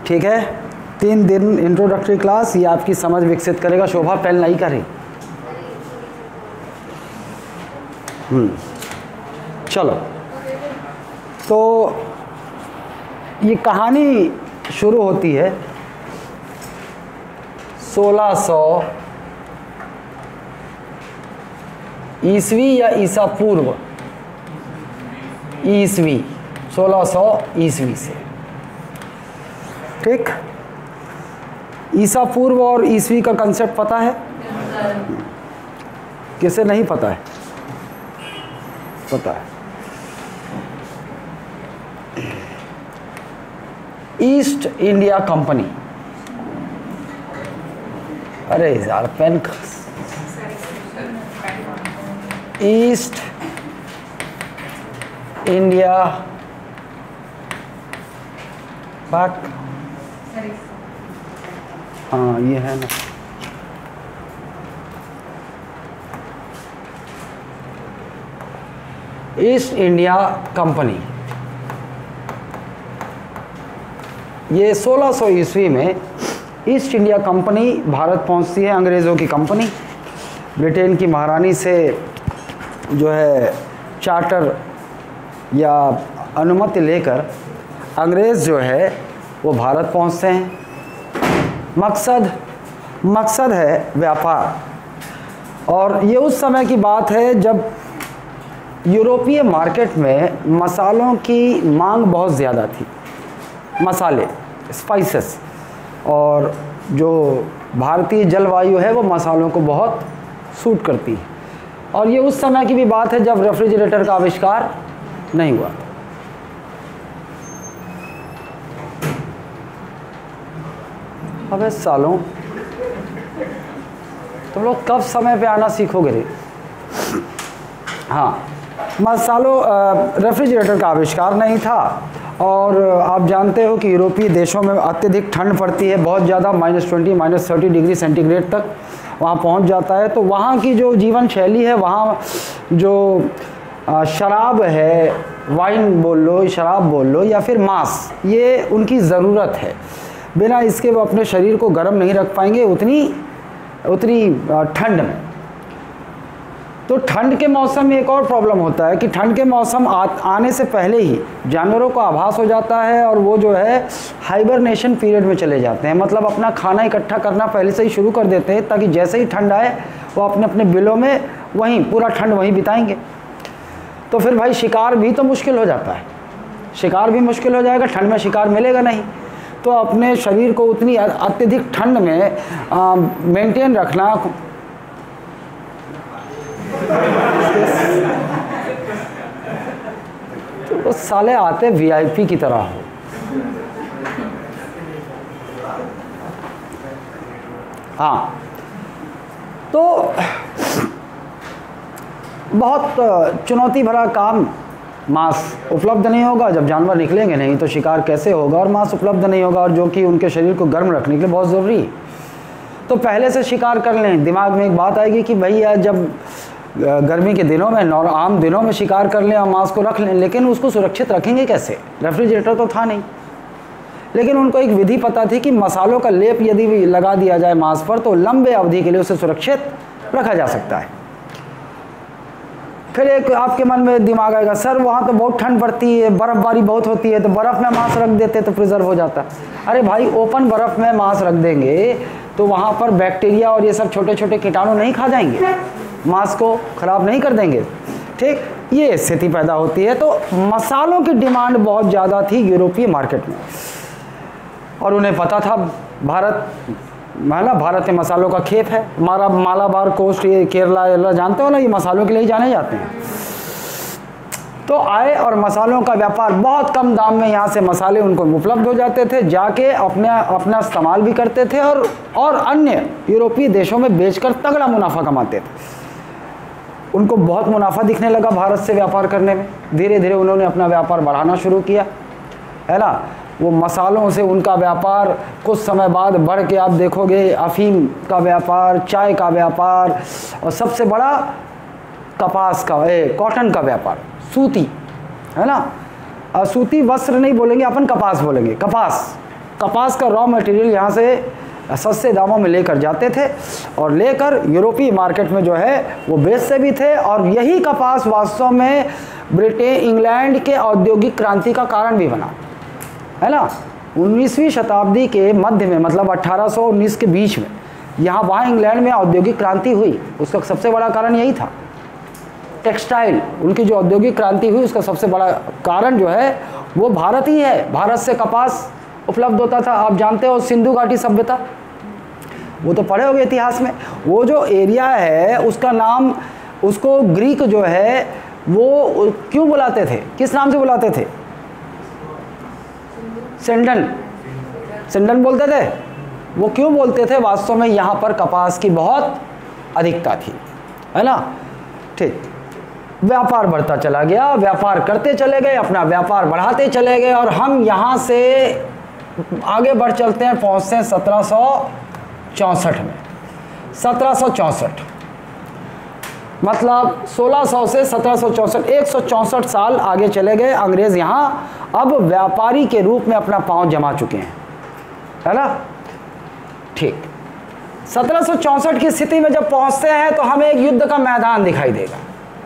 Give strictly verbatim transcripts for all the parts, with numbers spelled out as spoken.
ठीक है, तीन दिन इंट्रोडक्टरी क्लास, ये आपकी समझ विकसित करेगा। शोभा पहल नहीं करे। हम्म चलो, तो ये कहानी शुरू होती है सोलह सौ ईसवी या ईसा पूर्व, ईसवी सोलह सौ ईसवी से। ठीक, ईसा पूर्व और ईसवी का कंसेप्ट पता है? किसे नहीं पता है? पता है। ईस्ट इंडिया कंपनी, अरे यार पेन, ईस्ट इंडिया बात, हाँ ये है ना, ईस्ट इंडिया कंपनी, ये सोलह सौ ईस्वी में ईस्ट इंडिया कंपनी भारत पहुंचती है। अंग्रेज़ों की कंपनी, ब्रिटेन की महारानी से जो है चार्टर या अनुमति लेकर अंग्रेज़ जो है वो भारत पहुंचते हैं। मकसद मकसद है व्यापार। और ये उस समय की बात है जब यूरोपीय मार्केट में मसालों की मांग बहुत ज़्यादा थी, मसाले, स्पाइसेस, और जो भारतीय जलवायु है वो मसालों को बहुत सूट करती है। और ये उस समय की भी बात है जब रेफ्रिजरेटर का आविष्कार नहीं हुआ था। अबे सालों, तुम लोग कब समय पे आना सीखोगे रे? हाँ, मसालों रेफ्रिजरेटर का आविष्कार नहीं था। और आप जानते हो कि यूरोपीय देशों में अत्यधिक ठंड पड़ती है, बहुत ज़्यादा, minus twenty minus thirty degree centigrade तक वहाँ पहुँच जाता है। तो वहाँ की जो जीवन शैली है, वहाँ जो शराब है, वाइन बोल लो, शराब बोल लो, या फिर मांस, ये उनकी ज़रूरत है। बिना इसके वो अपने शरीर को गर्म नहीं रख पाएंगे उतनी उतनी ठंड में। तो ठंड के मौसम में एक और प्रॉब्लम होता है कि ठंड के मौसम आ, आने से पहले ही जानवरों को आभास हो जाता है और वो जो है हाइबरनेशन पीरियड में चले जाते हैं। मतलब अपना खाना इकट्ठा करना पहले से ही शुरू कर देते हैं ताकि जैसे ही ठंड आए वो अपने अपने बिलों में वहीं पूरा ठंड वहीं बिताएंगे। तो फिर भाई शिकार भी तो मुश्किल हो जाता है, शिकार भी मुश्किल हो जाएगा, ठंड में शिकार मिलेगा नहीं। तो अपने शरीर को उतनी अत्यधिक ठंड में मेंटेन रखना, तो वो साले आते वीआईपी की तरह हो। हाँ, तो बहुत चुनौती भरा काम। मांस उपलब्ध नहीं होगा, जब जानवर निकलेंगे नहीं तो शिकार कैसे होगा, और मांस उपलब्ध नहीं होगा, और जो कि उनके शरीर को गर्म रखने के लिए बहुत ज़रूरी है। तो पहले से शिकार कर लें। दिमाग में एक बात आएगी कि भैया जब गर्मी के दिनों में, नॉर आम दिनों में शिकार कर लें और मांस को रख लें, लेकिन उसको सुरक्षित रखेंगे कैसे? रेफ्रिजरेटर तो था नहीं। लेकिन उनको एक विधि पता थी कि मसालों का लेप यदि भी लगा दिया जाए मांस पर तो लंबे अवधि के लिए उसे सुरक्षित रखा जा सकता है। फिर एक आपके मन में दिमाग आएगा, सर वहाँ तो बहुत ठंड पड़ती है, बर्फ़बारी बहुत होती है, तो बर्फ़ में मांस रख देते तो प्रिजर्व हो जाता। अरे भाई, ओपन बर्फ़ में मांस रख देंगे तो वहाँ पर बैक्टीरिया और ये सब छोटे छोटे कीटाणु नहीं खा जाएंगे, मांस को ख़राब नहीं कर देंगे। ठीक, ये स्थिति पैदा होती है। तो मसालों की डिमांड बहुत ज़्यादा थी यूरोपीय मार्केट में, और उन्हें पता था भारत माला भारत में मसालों का खेत है। हमारा मालाबार कोस्ट, ये केरला एरला जानते हो ना, ये मसालों के लिए ही जाने जाते हैं। तो आए और मसालों का व्यापार, बहुत कम दाम में यहाँ से मसाले उनको उपलब्ध हो जाते थे, जाके अपने अपना इस्तेमाल भी करते थे और और अन्य यूरोपीय देशों में बेचकर तगड़ा मुनाफा कमाते थे। उनको बहुत मुनाफा दिखने लगा भारत से व्यापार करने में। धीरे धीरे उन्होंने अपना व्यापार बढ़ाना शुरू किया, है ना। वो मसालों से उनका व्यापार कुछ समय बाद बढ़ के आप देखोगे अफीम का व्यापार, चाय का व्यापार, और सबसे बड़ा कपास का, ए, कॉटन का व्यापार, सूती, है ना। सूती वस्त्र नहीं बोलेंगे अपन, कपास बोलेंगे, कपास, कपास का रॉ मटेरियल यहाँ से सस्ते दामों में लेकर जाते थे और लेकर यूरोपीय मार्केट में जो है वो बेचते भी थे। और यही कपास वास्तव में ब्रिटेन इंग्लैंड के औद्योगिक क्रांति का कारण भी बना, है ना। उन्नीसवीं शताब्दी के मध्य में, मतलब अठारह सौ उन्नीस के बीच में यहाँ वहाँ इंग्लैंड में औद्योगिक क्रांति हुई। उसका सबसे बड़ा कारण यही था, टेक्सटाइल। उनकी जो औद्योगिक क्रांति हुई उसका सबसे बड़ा कारण जो है वो भारत ही है। भारत से कपास उपलब्ध होता था। आप जानते हो सिंधु घाटी सभ्यता, वो तो पढ़े होंगे इतिहास में। वो जो एरिया है उसका नाम, उसको ग्रीक जो है वो क्यों बुलाते थे, किस नाम से बुलाते थे? सेंडन, सेंडन बोलते थे। वो क्यों बोलते थे? वास्तव में यहाँ पर कपास की बहुत अधिकता थी, है ना। ठीक, व्यापार बढ़ता चला गया, व्यापार करते चले गए, अपना व्यापार बढ़ाते चले गए और हम यहाँ से आगे बढ़ चलते हैं, पहुँचते हैं सत्रह सौ चौंसठ में। सत्रह सौ चौंसठ मतलब सोलह सौ से सत्रह सौ चौंसठ, एक सौ चौंसठ साल आगे चले गए। अंग्रेज़ यहाँ अब व्यापारी के रूप में अपना पांव जमा चुके हैं, है ना। ठीक, सत्रह सौ चौंसठ की स्थिति में जब पहुँचते हैं तो हमें एक युद्ध का मैदान दिखाई देगा,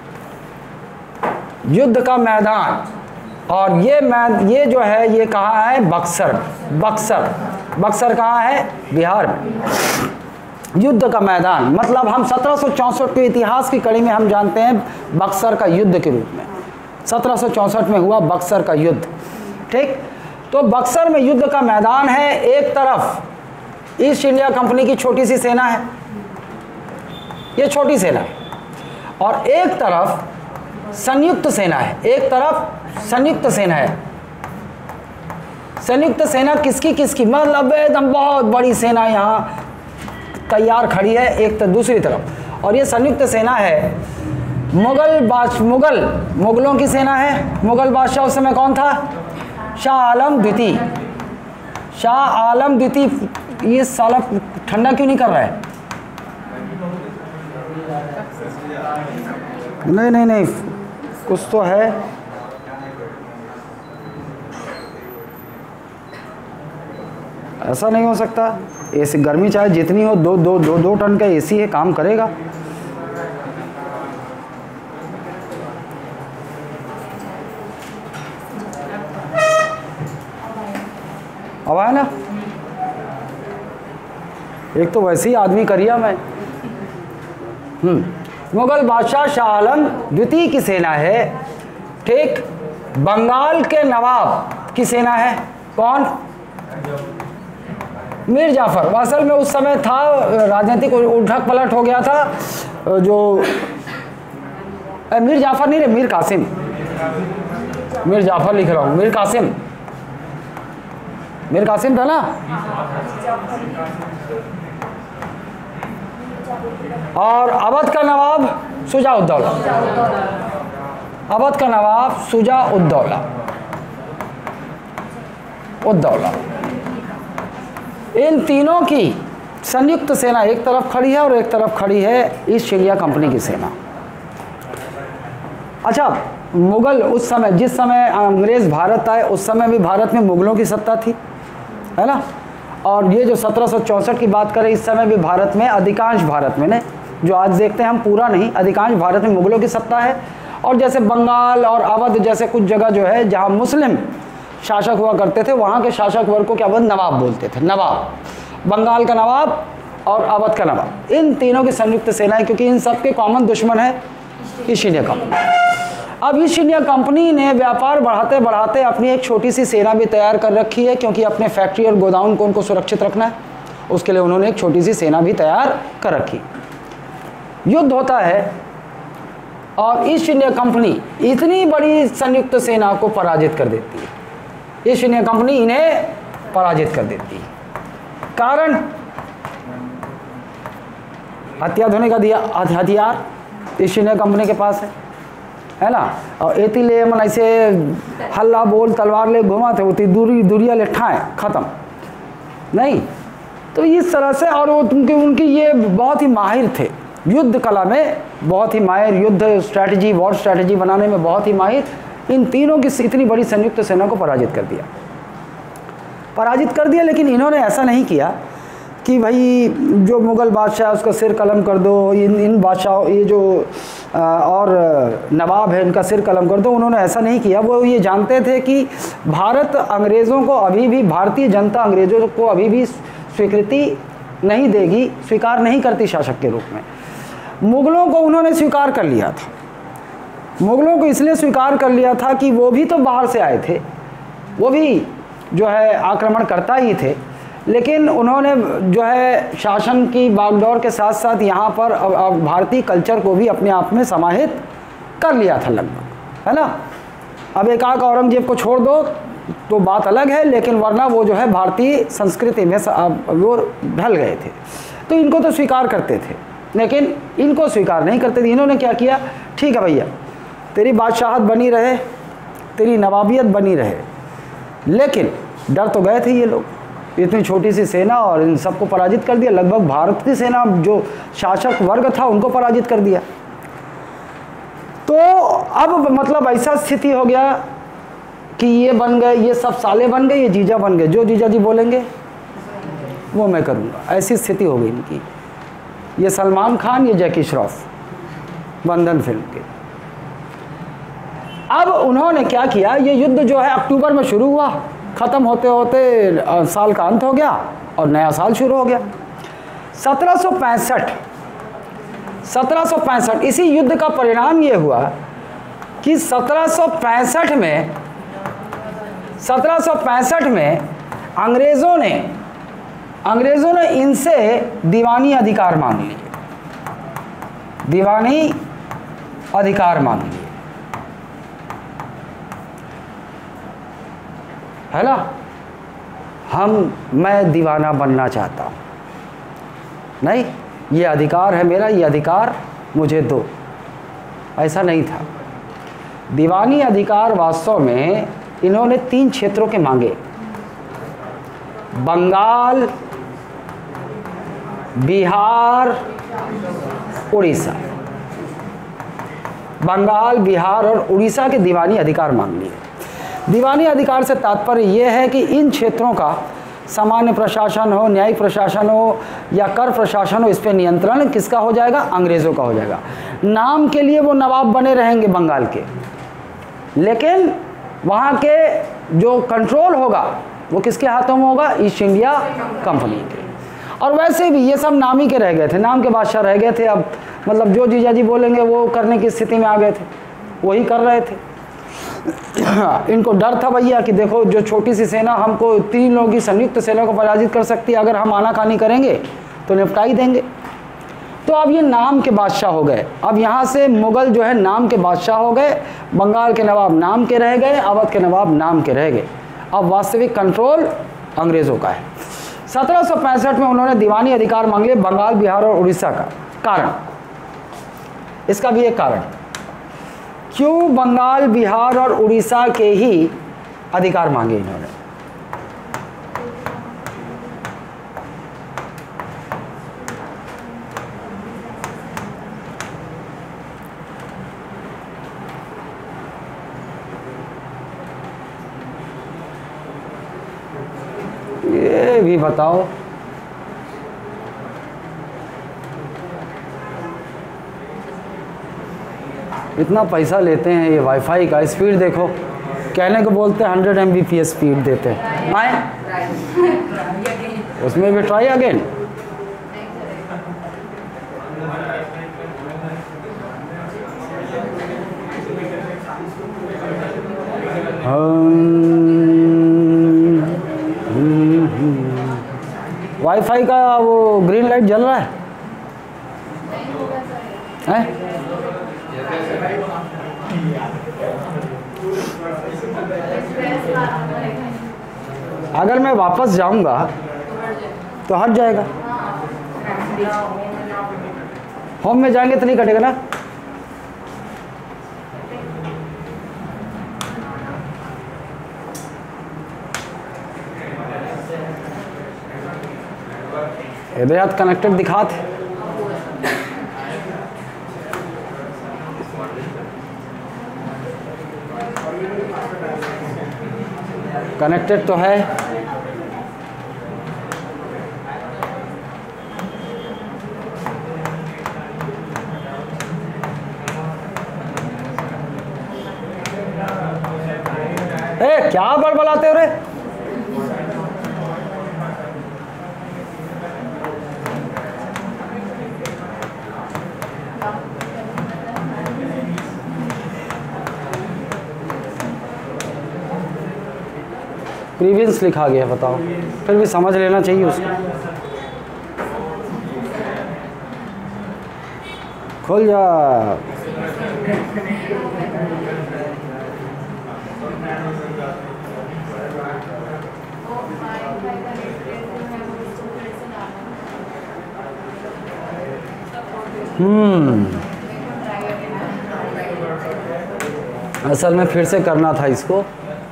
युद्ध का मैदान। और ये मैद ये जो है ये कहाँ है? बक्सर। बक्सर बक्सर कहाँ है? बिहार में। युद्ध का मैदान मतलब हम सत्रह सौ चौंसठ के इतिहास की कड़ी में हम जानते हैं बक्सर का युद्ध के रूप में। सत्रह सौ चौंसठ में हुआ बक्सर का युद्ध। ठीक, तो बक्सर में युद्ध का मैदान है। एक तरफ ईस्ट इंडिया कंपनी की छोटी सी सेना है, ये छोटी सेना है, और एक तरफ संयुक्त सेना है। एक तरफ संयुक्त सेना है। संयुक्त सेना किसकी किसकी? मतलब एकदम बहुत बड़ी सेना यहाँ तैयार खड़ी है एक तो दूसरी तरफ। और ये संयुक्त सेना है मुगल बादशाह, मुगल मुगलों की सेना है। मुगल बादशाह उस समय कौन था? शाह आलम द्वितीय। शाह आलम द्वितीय। ये साला ठंडा क्यों नहीं कर रहा है? नहीं नहीं नहीं कुछ तो है। ऐसा नहीं हो सकता। एसी गर्मी चाहे जितनी हो, दो दो दो दो टन का एसी है, काम करेगा। अब आया ना? एक तो वैसे ही आदमी करिया मैं। हम्म मुगल बादशाह शाह आलम द्वितीय की सेना है। ठीक, बंगाल के नवाब की सेना है। कौन? मीर जाफर। असल में उस समय था राजनीतिक उठक पलट हो गया था। जो मीर जाफर नहीं रे, मीर कासिम। मीर जाफर लिख रहा हूँ, मीर कासिम। मीर कासिम था ना। और अवध का नवाब शुजा उद्दौला। अवध का नवाब शुजा उद्दौला उद्दौला इन तीनों की संयुक्त सेना एक तरफ खड़ी है और एक तरफ खड़ी है ईस्ट इंडिया कंपनी की सेना। अच्छा, मुगल उस समय, जिस समय अंग्रेज़ भारत आए उस समय भी भारत में मुगलों की सत्ता थी, है ना। और ये जो सत्रह सौ चौंसठ की बात करें, इस समय भी भारत में, अधिकांश भारत में ने जो आज देखते हैं हम, पूरा नहीं, अधिकांश भारत में मुगलों की सत्ता है। और जैसे बंगाल और अवध जैसे कुछ जगह जो है जहाँ मुस्लिम शासक हुआ करते थे, वहाँ के शासक वर्ग को क्या बोलते? नवाब बोलते थे। नवाब, बंगाल का नवाब और अवध का नवाब, इन तीनों की संयुक्त सेनाएं, क्योंकि इन सब के कॉमन दुश्मन है ईस्ट इंडिया कंपनी। अब ईस्ट इंडिया कंपनी ने व्यापार बढ़ाते बढ़ाते अपनी एक छोटी सी सेना भी तैयार कर रखी है, क्योंकि अपने फैक्ट्री और गोदाम को उनको सुरक्षित रखना है। उसके लिए उन्होंने एक छोटी सी सेना भी तैयार कर रखी। युद्ध होता है और ईस्ट इंडिया कंपनी इतनी बड़ी संयुक्त सेना को पराजित कर देती है। ईस्ट इंडिया कंपनी इन्हें पराजित कर देती है। कारण अत्याधुनिक हथियार ईस्ट इंडिया कंपनी के पास है, है ना। और एती ले मन ऐसे हल्ला बोल तलवार ले घुमा थे, उतनी दूरी दूरिया ले ठाए ख़त्म नहीं। तो इस तरह से, और वो उनकी उनकी ये बहुत ही माहिर थे युद्ध कला में, बहुत ही माहिर, युद्ध स्ट्रैटेजी, वॉर स्ट्रैटेजी बनाने में बहुत ही माहिर। इन तीनों की इतनी बड़ी संयुक्त सेना को पराजित कर दिया। पराजित कर दिया। लेकिन इन्होंने ऐसा नहीं किया कि भाई जो मुग़ल बादशाह उसका सिर कलम कर दो, इन इन बादशाह ये जो और नवाब है इनका सिर कलम कर दो। उन्होंने ऐसा नहीं किया। वो ये जानते थे कि भारत अंग्रेज़ों को अभी भी, भारतीय जनता अंग्रेज़ों को अभी भी स्वीकृति नहीं देगी, स्वीकार नहीं करती शासक के रूप में। मुग़लों को उन्होंने स्वीकार कर लिया था। मुग़लों को इसलिए स्वीकार कर लिया था कि वो भी तो बाहर से आए थे, वो भी जो है आक्रमणकर्ता ही थे। लेकिन उन्होंने जो है शासन की बागडोर के साथ साथ यहाँ पर भारतीय कल्चर को भी अपने आप में समाहित कर लिया था लगभग, है ना। अब एक आक औरंगजेब को छोड़ दो तो बात अलग है, लेकिन वरना वो जो है भारतीय संस्कृति में वो ढल गए थे। तो इनको तो स्वीकार करते थे, लेकिन इनको स्वीकार नहीं करते थे। इन्होंने क्या किया, ठीक है भैया तेरी बादशाहत बनी रहे, तेरी नवाबियत बनी रहे, लेकिन डर तो गए थे ये लोग। इतनी छोटी सी सेना और इन सबको पराजित कर दिया। लगभग भारत की सेना जो शासक वर्ग था उनको पराजित कर दिया। तो अब मतलब ऐसा स्थिति हो गया कि ये बन गए, ये सब साले बन गए, ये जीजा बन गए, जो जीजा जी बोलेंगे वो मैं करूँगा। ऐसी स्थिति हो गई इनकी। ये सलमान खान, ये जैकी श्रॉफ, बंधन फिल्म के। अब उन्होंने क्या किया, ये युद्ध जो है अक्टूबर में शुरू हुआ, ख़त्म होते होते साल का अंत हो गया और नया साल शुरू हो गया। सत्रह सौ पैंसठ सत्रह सौ पैंसठ इसी युद्ध का परिणाम ये हुआ कि सत्रह सौ पैंसठ में सत्रह सौ पैंसठ में अंग्रेज़ों ने अंग्रेज़ों ने इनसे दीवानी अधिकार मांग लिए, दीवानी अधिकार मांग लिए, है ना। हम मैं दीवाना बनना चाहता हूँ, नहीं ये अधिकार है मेरा, ये अधिकार मुझे दो। ऐसा नहीं था। दीवानी अधिकार वास्तव में इन्होंने तीन क्षेत्रों के मांगे, बंगाल, बिहार, उड़ीसा। बंगाल, बिहार और उड़ीसा के दीवानी अधिकार मांग लिए। दीवानी अधिकार से तात्पर्य यह है कि इन क्षेत्रों का सामान्य प्रशासन हो, न्यायिक प्रशासन हो या कर प्रशासन हो, इस पर नियंत्रण किसका हो जाएगा, अंग्रेज़ों का हो जाएगा। नाम के लिए वो नवाब बने रहेंगे बंगाल के, लेकिन वहाँ के जो कंट्रोल होगा वो किसके हाथों में होगा, ईस्ट इंडिया कंपनी के। और वैसे भी ये सब नाम ही के रह गए थे, नाम के बादशाह रह गए थे। अब मतलब जो जीजा जी बोलेंगे वो करने की स्थिति में आ गए थे, वही कर रहे थे। इनको डर था भैया कि देखो जो छोटी सी सेना हमको तीन लोगों की संयुक्त सेना को पराजित कर सकती है, अगर हम आनाकानी करेंगे तो निपटा ही देंगे। तो अब ये नाम के बादशाह हो गए। अब यहाँ से मुग़ल जो है नाम के बादशाह हो गए, बंगाल के नवाब नाम के रह गए, अवध के नवाब नाम के रह गए। अब वास्तविक कंट्रोल अंग्रेज़ों का है। सत्रह सौ पैंसठ में उन्होंने दीवानी अधिकार मांग लिए बंगाल, बिहार और उड़ीसा का। कारण, इसका भी एक कारण, क्यों बंगाल, बिहार और उड़ीसा के ही अधिकार मांगे इन्होंने। ये भी बताओ, इतना पैसा लेते हैं ये वाईफाई का, स्पीड देखो, कहने को बोलते हैं hundred M B P S speed देते हैं, आए उसमें भी ट्राई अगेन। वाईफाई का वो ग्रीन लाइट जल रहा है, है? अगर मैं वापस जाऊंगा तो हट जाएगा, होम में जाएंगे तो नहीं कटेगा ना। इधर कनेक्टेड दिखाते, कनेक्टेड तो है। क्या बड़बड़ाते हो रे? प्रीवियस लिखा गया, बताओ, फिर भी समझ लेना चाहिए उसको। खोल जा। हम्म असल में फिर से करना था इसको।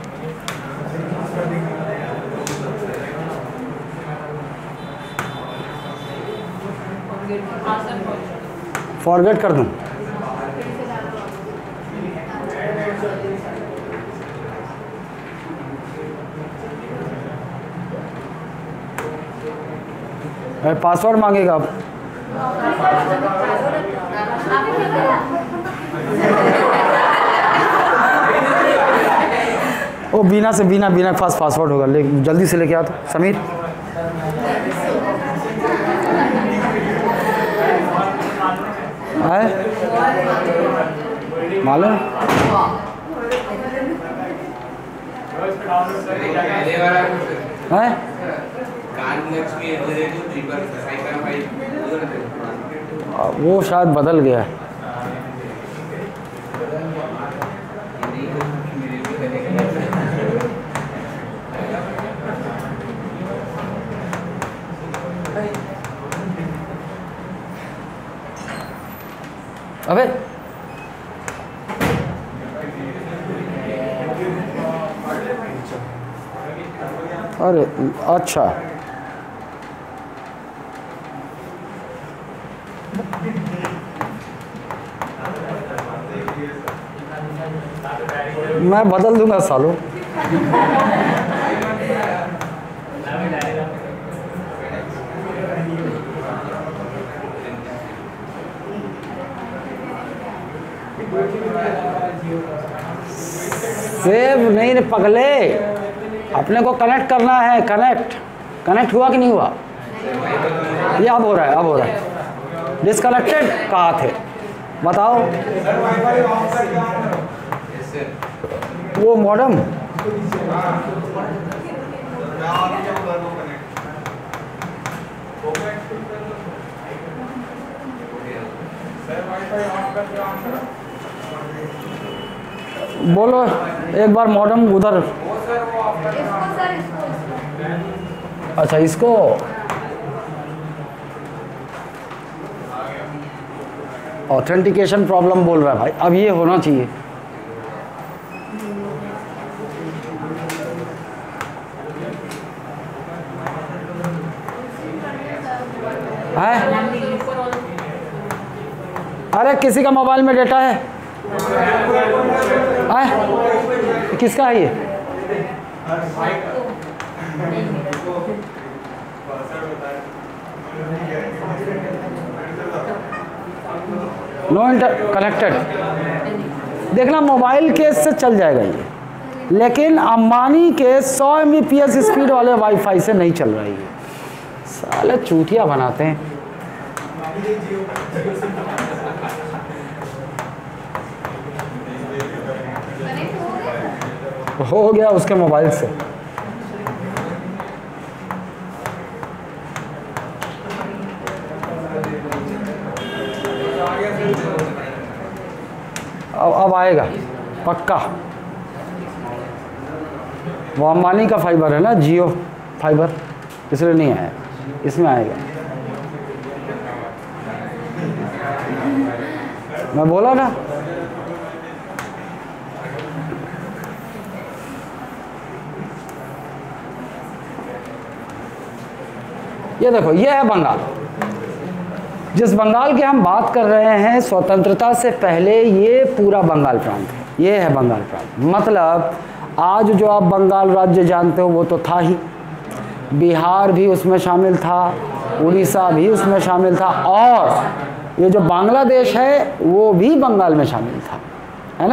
फॉरगेट कर दूं? पासवर्ड मांगेगा अब। ओ बीना से बीना बीना के पास पासवर्ड होगा, ले जल्दी से लेके आ तो समीर। है मालूम है? वो शायद बदल गया है। अबे अरे अच्छा, मैं बदल दूंगा सालों। सेव नहीं रे पगले, अपने को कनेक्ट करना है। कनेक्ट कनेक्ट हुआ कि नहीं हुआ? ये अब हो रहा है, अब हो रहा है। डिसकनेक्टेड कहाँ थे बताओ? वो मॉडेम बोलो एक बार मॉडेम उधर। अच्छा इसको ऑथेंटिकेशन प्रॉब्लम बोल रहा है भाई। अब ये होना चाहिए। है? अरे किसी का मोबाइल में डेटा है? है? किसका है ये? No inter connected. देखना मोबाइल केस से चल जाएगा ये, लेकिन अंबानी के सौ M B P S speed वाले वाईफाई से नहीं चल रहा है ये। साले चूतिया बनाते हैं। हो गया उसके मोबाइल से। अब अब आएगा पक्का। वो अंबानी का फाइबर है ना, जियो फाइबर, इसलिए नहीं आया। इसमें आएगा। मैं बोला ना। ये देखो, ये है बंगाल। जिस बंगाल की हम बात कर रहे हैं स्वतंत्रता से पहले, ये पूरा बंगाल प्रांत है। ये है बंगाल प्रांत। मतलब आज जो आप बंगाल राज्य जानते हो वो तो था ही, बिहार भी उसमें शामिल था, उड़ीसा भी उसमें शामिल था, और ये जो बांग्लादेश है वो भी बंगाल में शामिल था, है ना।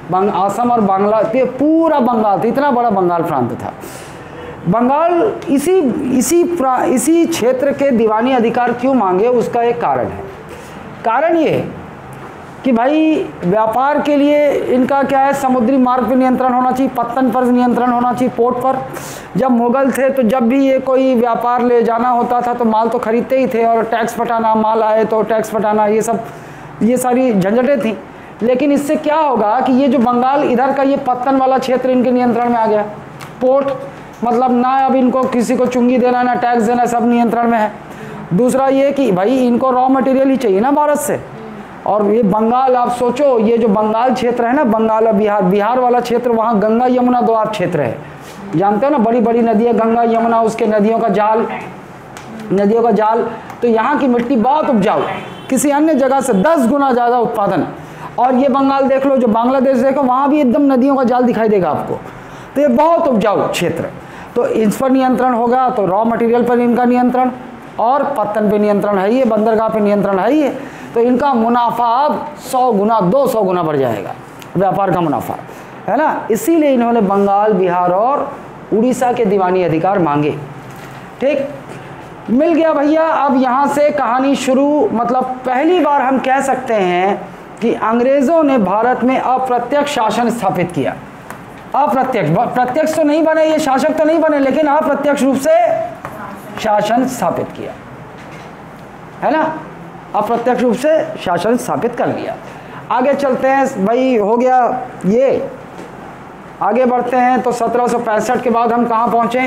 बंग आसम और बांग्ला, ये पूरा बंगाल था, इतना बड़ा बंगाल प्रांत था। बंगाल इसी इसी इसी क्षेत्र के दीवानी अधिकार क्यों मांगे, उसका एक कारण है। कारण ये कि भाई व्यापार के लिए इनका क्या है, समुद्री मार्ग पर नियंत्रण होना चाहिए, पत्तन पर नियंत्रण होना चाहिए, पोर्ट पर। जब मुगल थे तो जब भी ये कोई व्यापार ले जाना होता था तो माल तो खरीदते ही थे, और टैक्स पटाना, माल आए तो टैक्स पटाना, ये सब ये सारी झंझटें थी। लेकिन इससे क्या होगा कि ये जो बंगाल इधर का ये पत्तन वाला क्षेत्र इनके नियंत्रण में आ गया। पोर्ट मतलब ना अब इनको किसी को चुंगी देना, ना टैक्स देना, सब नियंत्रण में है। दूसरा ये कि भाई इनको रॉ मटेरियल ही चाहिए ना भारत से, और ये बंगाल आप सोचो, ये जो बंगाल क्षेत्र है ना, बंगाल और बिहार बिहार वाला क्षेत्र, वहाँ गंगा यमुना दो आप क्षेत्र है, जानते हो ना, बड़ी बड़ी नदियाँ गंगा यमुना, उसके नदियों का जाल नदियों का जाल तो यहाँ की मिट्टी बहुत उपजाऊ, किसी अन्य जगह से दस गुना ज़्यादा उत्पादन। और ये बंगाल देख लो, जो बांग्लादेश देखो, वहाँ भी एकदम नदियों का जाल दिखाई देगा आपको। तो ये बहुत उपजाऊ क्षेत्र, तो इस पर नियंत्रण होगा तो रॉ मटेरियल पर इनका नियंत्रण, और पत्तन पे नियंत्रण है, ये बंदरगाह पे नियंत्रण है, ये तो इनका मुनाफा अब सौ गुना दो सौ गुना बढ़ जाएगा, व्यापार का मुनाफा, है ना। इसीलिए इन्होंने बंगाल, बिहार और उड़ीसा के दीवानी अधिकार मांगे। ठीक, मिल गया भैया। अब यहाँ से कहानी शुरू, मतलब पहली बार हम कह सकते हैं कि अंग्रेज़ों ने भारत में अप्रत्यक्ष शासन स्थापित किया। अप्रत्यक्ष, प्रत्यक्ष तो नहीं बने, ये शासक तो नहीं बने, लेकिन अप्रत्यक्ष रूप से शासन स्थापित किया, है ना, अप्रत्यक्ष रूप से शासन स्थापित कर लिया। आगे चलते हैं भाई, हो गया ये, आगे बढ़ते हैं। तो सत्रह सौ पैंसठ के बाद हम कहाँ पहुँचे?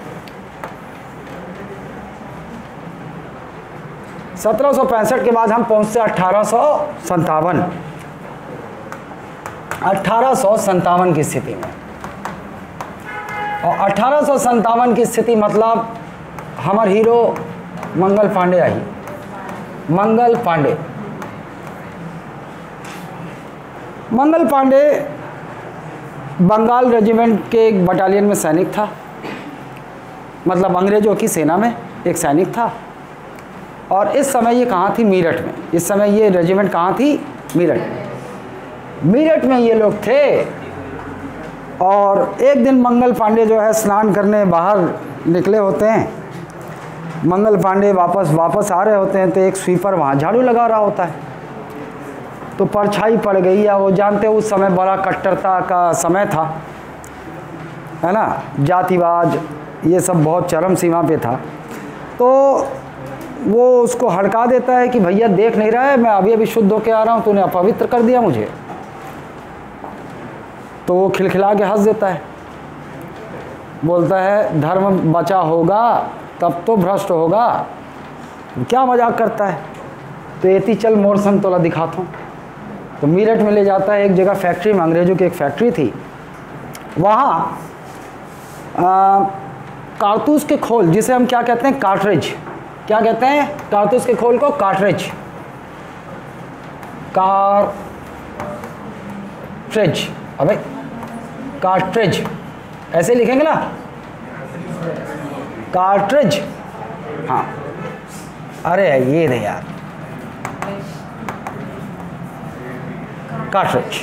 सत्रह सौ पैंसठ के बाद हम पहुँचते अठारह सौ संतावन अठारह सौ संतावन की स्थिति में। और अठारह सौ संतावन की स्थिति मतलब हमारे हीरो मंगल पांडे आई। मंगल पांडे मंगल पांडे बंगाल रेजिमेंट के एक बटालियन में सैनिक था, मतलब अंग्रेज़ों की सेना में एक सैनिक था। और इस समय ये कहाँ थी? मेरठ में। इस समय ये रेजिमेंट कहाँ थी? मेरठ में। मेरठ में ये लोग थे। और एक दिन मंगल पांडे जो है स्नान करने बाहर निकले होते हैं। मंगल पांडे वापस वापस आ रहे होते हैं तो एक स्वीपर वहाँ झाड़ू लगा रहा होता है, तो परछाई पड़ गई। या वो जानते हैं उस समय बड़ा कट्टरता का समय था, है ना, जातिवाद ये सब बहुत चरम सीमा पे था। तो वो उसको हड़का देता है कि भैया देख नहीं रहा है, मैं अभी अभी शुद्ध होके आ रहा हूँ, तूने अपवित्र कर दिया मुझे। तो वो खिलखिला के हंस देता है, बोलता है धर्म बचा होगा तब तो भ्रष्ट होगा, क्या मजाक करता है। तो एती चल मोर संग तोला दिखाता हूँ। तो मेरठ में ले जाता है एक जगह फैक्ट्री में, अंग्रेज़ों की एक फैक्ट्री थी। वहाँ कारतूस के खोल, जिसे हम क्या कहते हैं? कार्ट्रिज। क्या कहते हैं? कारतूस के खोल को कार्ट्रिज, कार्ट्रिज। अबे कार्ट्रिज ऐसे लिखेंगे ना, कार्ट्रिज। हाँ, अरे ये दे यार, कार्ट्रिज।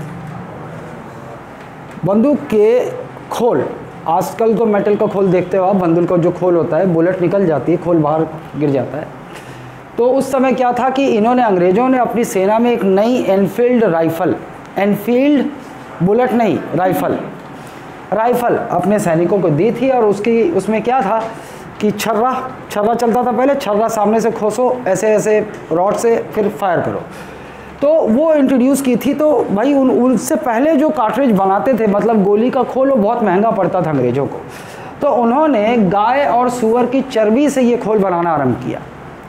बंदूक के खोल, आजकल तो मेटल का खोल देखते हो आप, बंदूक का जो खोल होता है, बुलेट निकल जाती है, खोल बाहर गिर जाता है। तो उस समय क्या था कि इन्होंने, अंग्रेज़ों ने अपनी सेना में एक नई एनफील्ड राइफ़ल, एनफील्ड बुलेट नहीं, राइफ़ल राइफ़ल अपने सैनिकों को दी थी। और उसकी उसमें क्या था कि छर्रा छर्रा चलता था पहले, छर्रा सामने से खोसो ऐसे ऐसे रॉड से, फिर फायर करो। तो वो इंट्रोड्यूस की थी। तो भाई उन उनसे पहले जो कार्ट्रिज बनाते थे, मतलब गोली का खोल, वो बहुत महंगा पड़ता था अंग्रेज़ों को। तो उन्होंने गाय और सूअर की चर्बी से ये खोल बनाना आरंभ किया।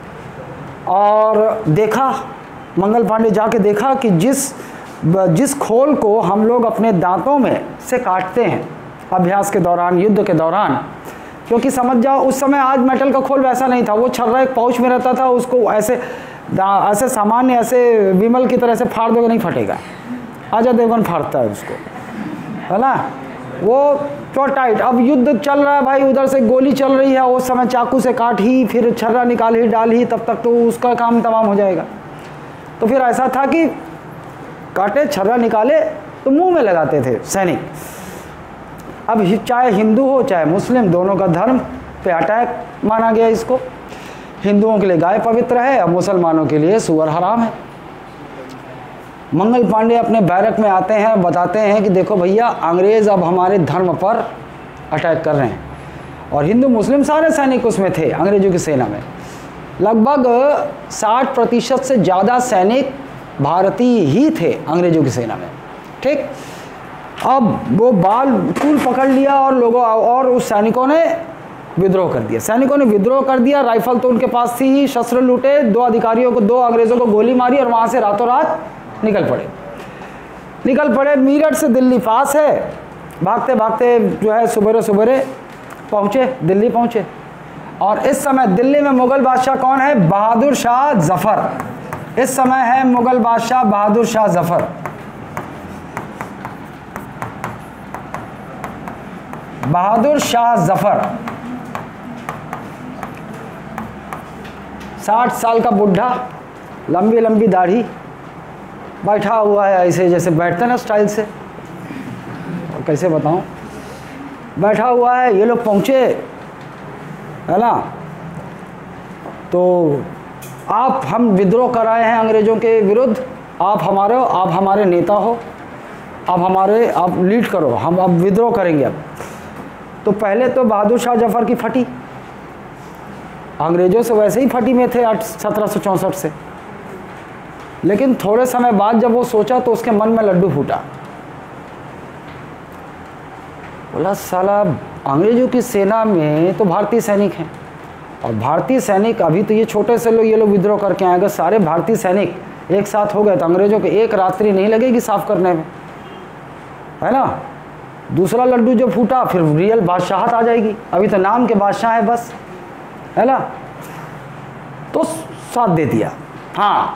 और देखा, मंगल पांडे जाके देखा कि जिस जिस खोल को हम लोग अपने दांतों में से काटते हैं अभ्यास के दौरान, युद्ध के दौरान, क्योंकि समझ जाओ उस समय, आज मेटल का खोल वैसा नहीं था, वो छर्रा एक पाउच में रहता था, उसको ऐसे ऐसे सामान्य ऐसे विमल की तरह से फाड़ दोगे नहीं फटेगा। अजय देवगन फाड़ता है उसको, है ना, वो तो टाइट। अब युद्ध चल रहा है भाई, उधर से गोली चल रही है, उस समय चाकू से काट ही, फिर छर्रा निकाल ही डाल ही, तब तक तो उसका काम तमाम हो जाएगा। तो फिर ऐसा था कि काटे, छर्रा निकाले, तो मुंह में लगाते थे सैनिक। अब चाहे हिंदू हो चाहे मुस्लिम, दोनों का धर्म पे अटैक माना गया इसको। हिंदुओं के लिए गाय पवित्र है और मुसलमानों के लिए सूअर हराम है। मंगल पांडे अपने बैरक में आते हैं, बताते हैं कि देखो भैया, अंग्रेज़ अब हमारे धर्म पर अटैक कर रहे हैं। और हिंदू मुस्लिम सारे सैनिक उसमें थे अंग्रेज़ों की सेना में। लगभग साठ प्रतिशत से ज़्यादा सैनिक भारतीय ही थे अंग्रेज़ों की सेना में। ठीक, अब वो बाल टूल पकड़ लिया और लोगों और उस सैनिकों ने विद्रोह कर दिया। सैनिकों ने विद्रोह कर दिया, राइफल तो उनके पास थी ही, शस्त्र लूटे, दो अधिकारियों को, दो अंग्रेज़ों को गोली मारी और वहाँ से रातों रात निकल पड़े निकल पड़े मीरठ से दिल्ली पास है, भागते भागते जो है सुबेरे सुबेरे पहुँचे, दिल्ली पहुँचे। और इस समय दिल्ली में मुग़ल बादशाह कौन है? बहादुर शाह जफ़र। इस समय है मुग़ल बादशाह बहादुर शाह जफ़र। बहादुर शाह जफ़र साठ साल का बुढ़ा, लंबी लंबी दाढ़ी, बैठा हुआ है ऐसे जैसे बैठते ना स्टाइल से, और कैसे बताऊं, बैठा हुआ है। ये लोग पहुँचे है ना, तो आप हम विद्रोह कराए हैं अंग्रेज़ों के विरुद्ध, आप हमारे हो, आप हमारे नेता हो, आप हमारे आप लीड करो, हम अब विद्रोह करेंगे। अब तो पहले तो बहादुर शाह जफ़र की फटी, अंग्रेज़ों से वैसे ही फटी में थे सत्रह सौ चौंसठ से। लेकिन थोड़े समय बाद जब वो सोचा तो उसके मन में लड्डू फूटा। बोला साला अंग्रेज़ों की सेना में तो भारतीय सैनिक हैं, और भारतीय सैनिक अभी तो ये छोटे से लोग ये लोग विद्रोह करके आए, अगर सारे भारतीय सैनिक एक साथ हो गए तो अंग्रेज़ों को एक रात्रि नहीं लगेगी साफ करने में, है ना। दूसरा लड्डू जो फूटा फिर रियल बादशाहत आ जाएगी, अभी तो नाम के बादशाह है बस, है ना। तो साथ दे दिया, हाँ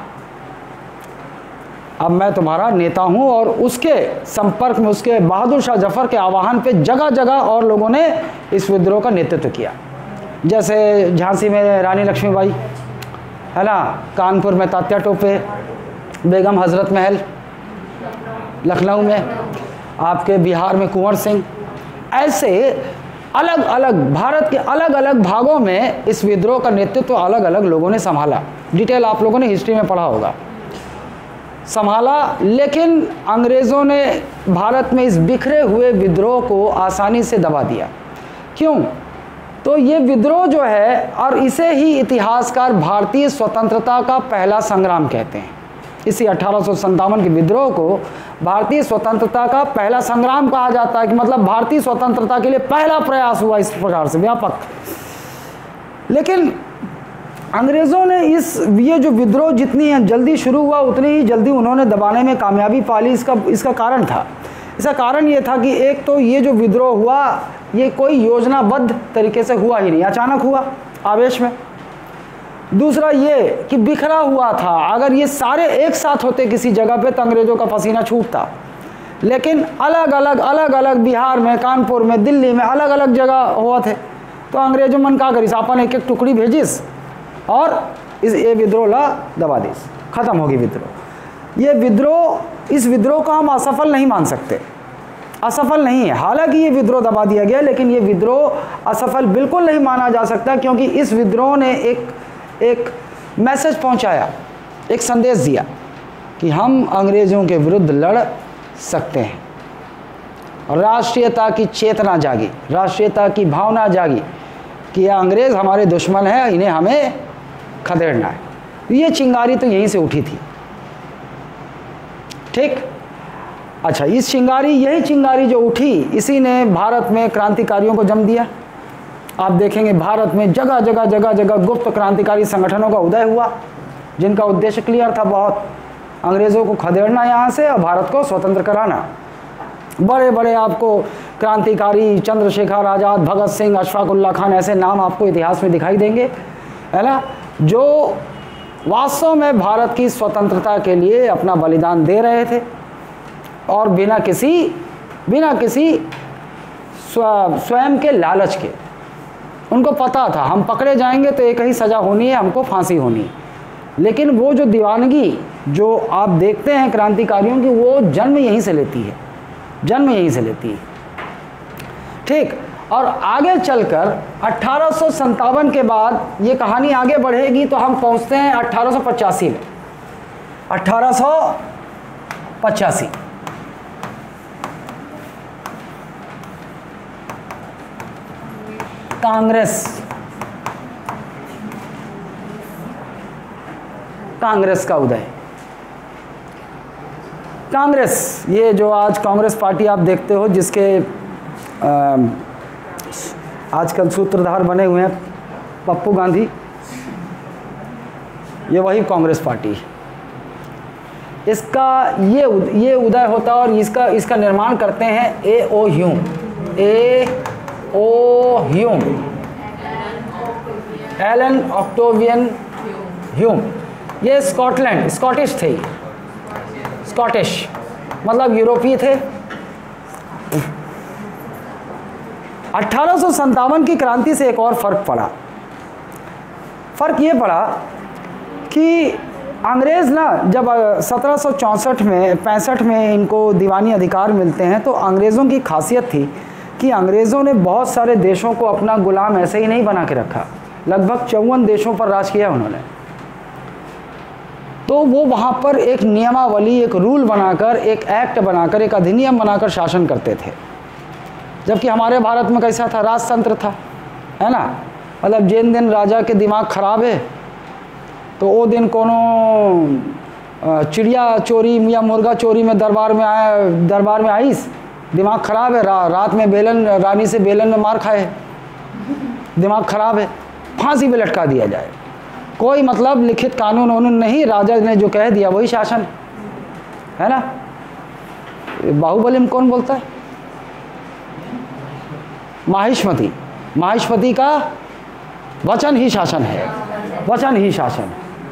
अब मैं तुम्हारा नेता हूँ। और उसके संपर्क में, उसके बहादुर शाह जफ़र के आह्वान पे जगह जगह और लोगों ने इस विद्रोह का नेतृत्व किया। जैसे झांसी में रानी लक्ष्मीबाई, है ना, कानपुर में तात्या टोपे, बेगम हज़रत महल, लखनऊ में, आपके बिहार में कुंवर सिंह, ऐसे अलग अलग भारत के अलग अलग भागों में इस विद्रोह का नेतृत्व अलग अलग लोगों ने संभाला। डिटेल आप लोगों ने हिस्ट्री में पढ़ा होगा, संभाला। लेकिन अंग्रेज़ों ने भारत में इस बिखरे हुए विद्रोह को आसानी से दबा दिया। क्यों? तो ये विद्रोह जो है, और इसे ही इतिहासकार भारतीय स्वतंत्रता का पहला संग्राम कहते हैं। इसी अठारह सौ संतावन के विद्रोह को भारतीय स्वतंत्रता का पहला संग्राम कहा जाता है, कि मतलब भारतीय स्वतंत्रता के लिए पहला प्रयास हुआ इस प्रकार से व्यापक। लेकिन अंग्रेज़ों ने इस ये जो विद्रोह जितनी जल्दी शुरू हुआ उतनी ही जल्दी उन्होंने दबाने में कामयाबी पा ली। इसका इसका कारण था इसका कारण ये था कि एक तो ये जो विद्रोह हुआ ये कोई योजनाबद्ध तरीके से हुआ ही नहीं, अचानक हुआ आवेश में। दूसरा ये कि बिखरा हुआ था, अगर ये सारे एक साथ होते किसी जगह पे तो अंग्रेज़ों का पसीना छूटता। लेकिन अलग अलग अलग अलग बिहार में, कानपुर में, दिल्ली में अलग अलग जगह हुआ थे, तो अंग्रेज़ों मन का करिस अपन एक एक टुकड़ी भेजिस और इस ये विद्रोह ला दबा दिस, ख़त्म होगी विद्रोह। ये विद्रोह इस विद्रोह को हम असफल नहीं मान सकते, असफल नहीं है। हालांकि ये विद्रोह दबा दिया गया, लेकिन ये विद्रोह असफल बिल्कुल नहीं माना जा सकता, क्योंकि इस विद्रोह ने एक एक मैसेज पहुंचाया, एक संदेश दिया कि हम अंग्रेज़ों के विरुद्ध लड़ सकते हैं। और राष्ट्रीयता की चेतना जागी, राष्ट्रीयता की भावना जागी कि ये अंग्रेज़ हमारे दुश्मन हैं, इन्हें हमें खदेड़ना है। ये चिंगारी तो यहीं से उठी थी। ठीक, अच्छा, इस चिंगारी यही चिंगारी जो उठी, इसी ने भारत में क्रांतिकारियों को जन्म दिया। आप देखेंगे भारत में जगह जगह जगह जगह गुप्त क्रांतिकारी संगठनों का उदय हुआ, जिनका उद्देश्य क्लियर था, बहुत अंग्रेज़ों को खदेड़ना यहाँ से और भारत को स्वतंत्र कराना। बड़े बड़े आपको क्रांतिकारी चंद्रशेखर आज़ाद, भगत सिंह, अशफाक उल्लाह खान, ऐसे नाम आपको इतिहास में दिखाई देंगे, है ना, जो वास्तव में भारत की स्वतंत्रता के लिए अपना बलिदान दे रहे थे और बिना किसी बिना किसी स्वयं के लालच के। उनको पता था हम पकड़े जाएंगे तो एक ही सज़ा होनी है, हमको फांसी होनी है। लेकिन वो जो दीवानगी जो आप देखते हैं क्रांतिकारियों की, वो जन्म यहीं से लेती है, जन्म यहीं से लेती है। ठीक, और आगे चलकर अट्ठारह सौ सत्तावन के बाद ये कहानी आगे बढ़ेगी तो हम पहुंचते हैं अट्ठारह सौ पचासी में। अट्ठारह सौ पचासी कांग्रेस कांग्रेस का उदय। कांग्रेस, ये जो आज कांग्रेस पार्टी आप देखते हो, जिसके आजकल सूत्रधार बने हुए हैं पप्पू गांधी, ये वही कांग्रेस पार्टी है। इसका ये ये उदय होता है और इसका इसका निर्माण करते हैं A O Hume, A O Hume, Allan Octavian Hume. ये स्कॉटलैंड, स्कॉटिश थे, स्कॉटिश मतलब यूरोपीय थे। अट्ठारह सौ सत्तावन की क्रांति से एक और फर्क पड़ा। फर्क ये पड़ा कि अंग्रेज़ ना, जब सत्रह सौ चौंसठ में पैंसठ में इनको दीवानी अधिकार मिलते हैं, तो अंग्रेज़ों की खासियत थी कि अंग्रेज़ों ने बहुत सारे देशों को अपना गुलाम ऐसे ही नहीं बना के रखा, लगभग चौवन देशों पर राज किया उन्होंने। तो वो वहाँ पर एक नियमावली, एक रूल बनाकर, एक एक्ट बनाकर, एक अधिनियम बनाकर शासन करते थे। जबकि हमारे भारत में कैसा था, राजतंत्र था, है ना। मतलब जिन दिन राजा के दिमाग खराब है तो वो दिन कोनो चिड़िया चोरी या मुर्गा चोरी में दरबार में आया, दरबार में आईस, दिमाग खराब है, रा, रात में बेलन, रानी से बेलन में मार खाए, दिमाग खराब है, फांसी पे लटका दिया जाए। कोई मतलब लिखित कानून वानून नहीं, राजा ने जो कह दिया वही शासन, है ना। बाहुबली में कौन बोलता है, माहिष्मति, माहिष्मति का वचन ही शासन है, वचन ही शासन।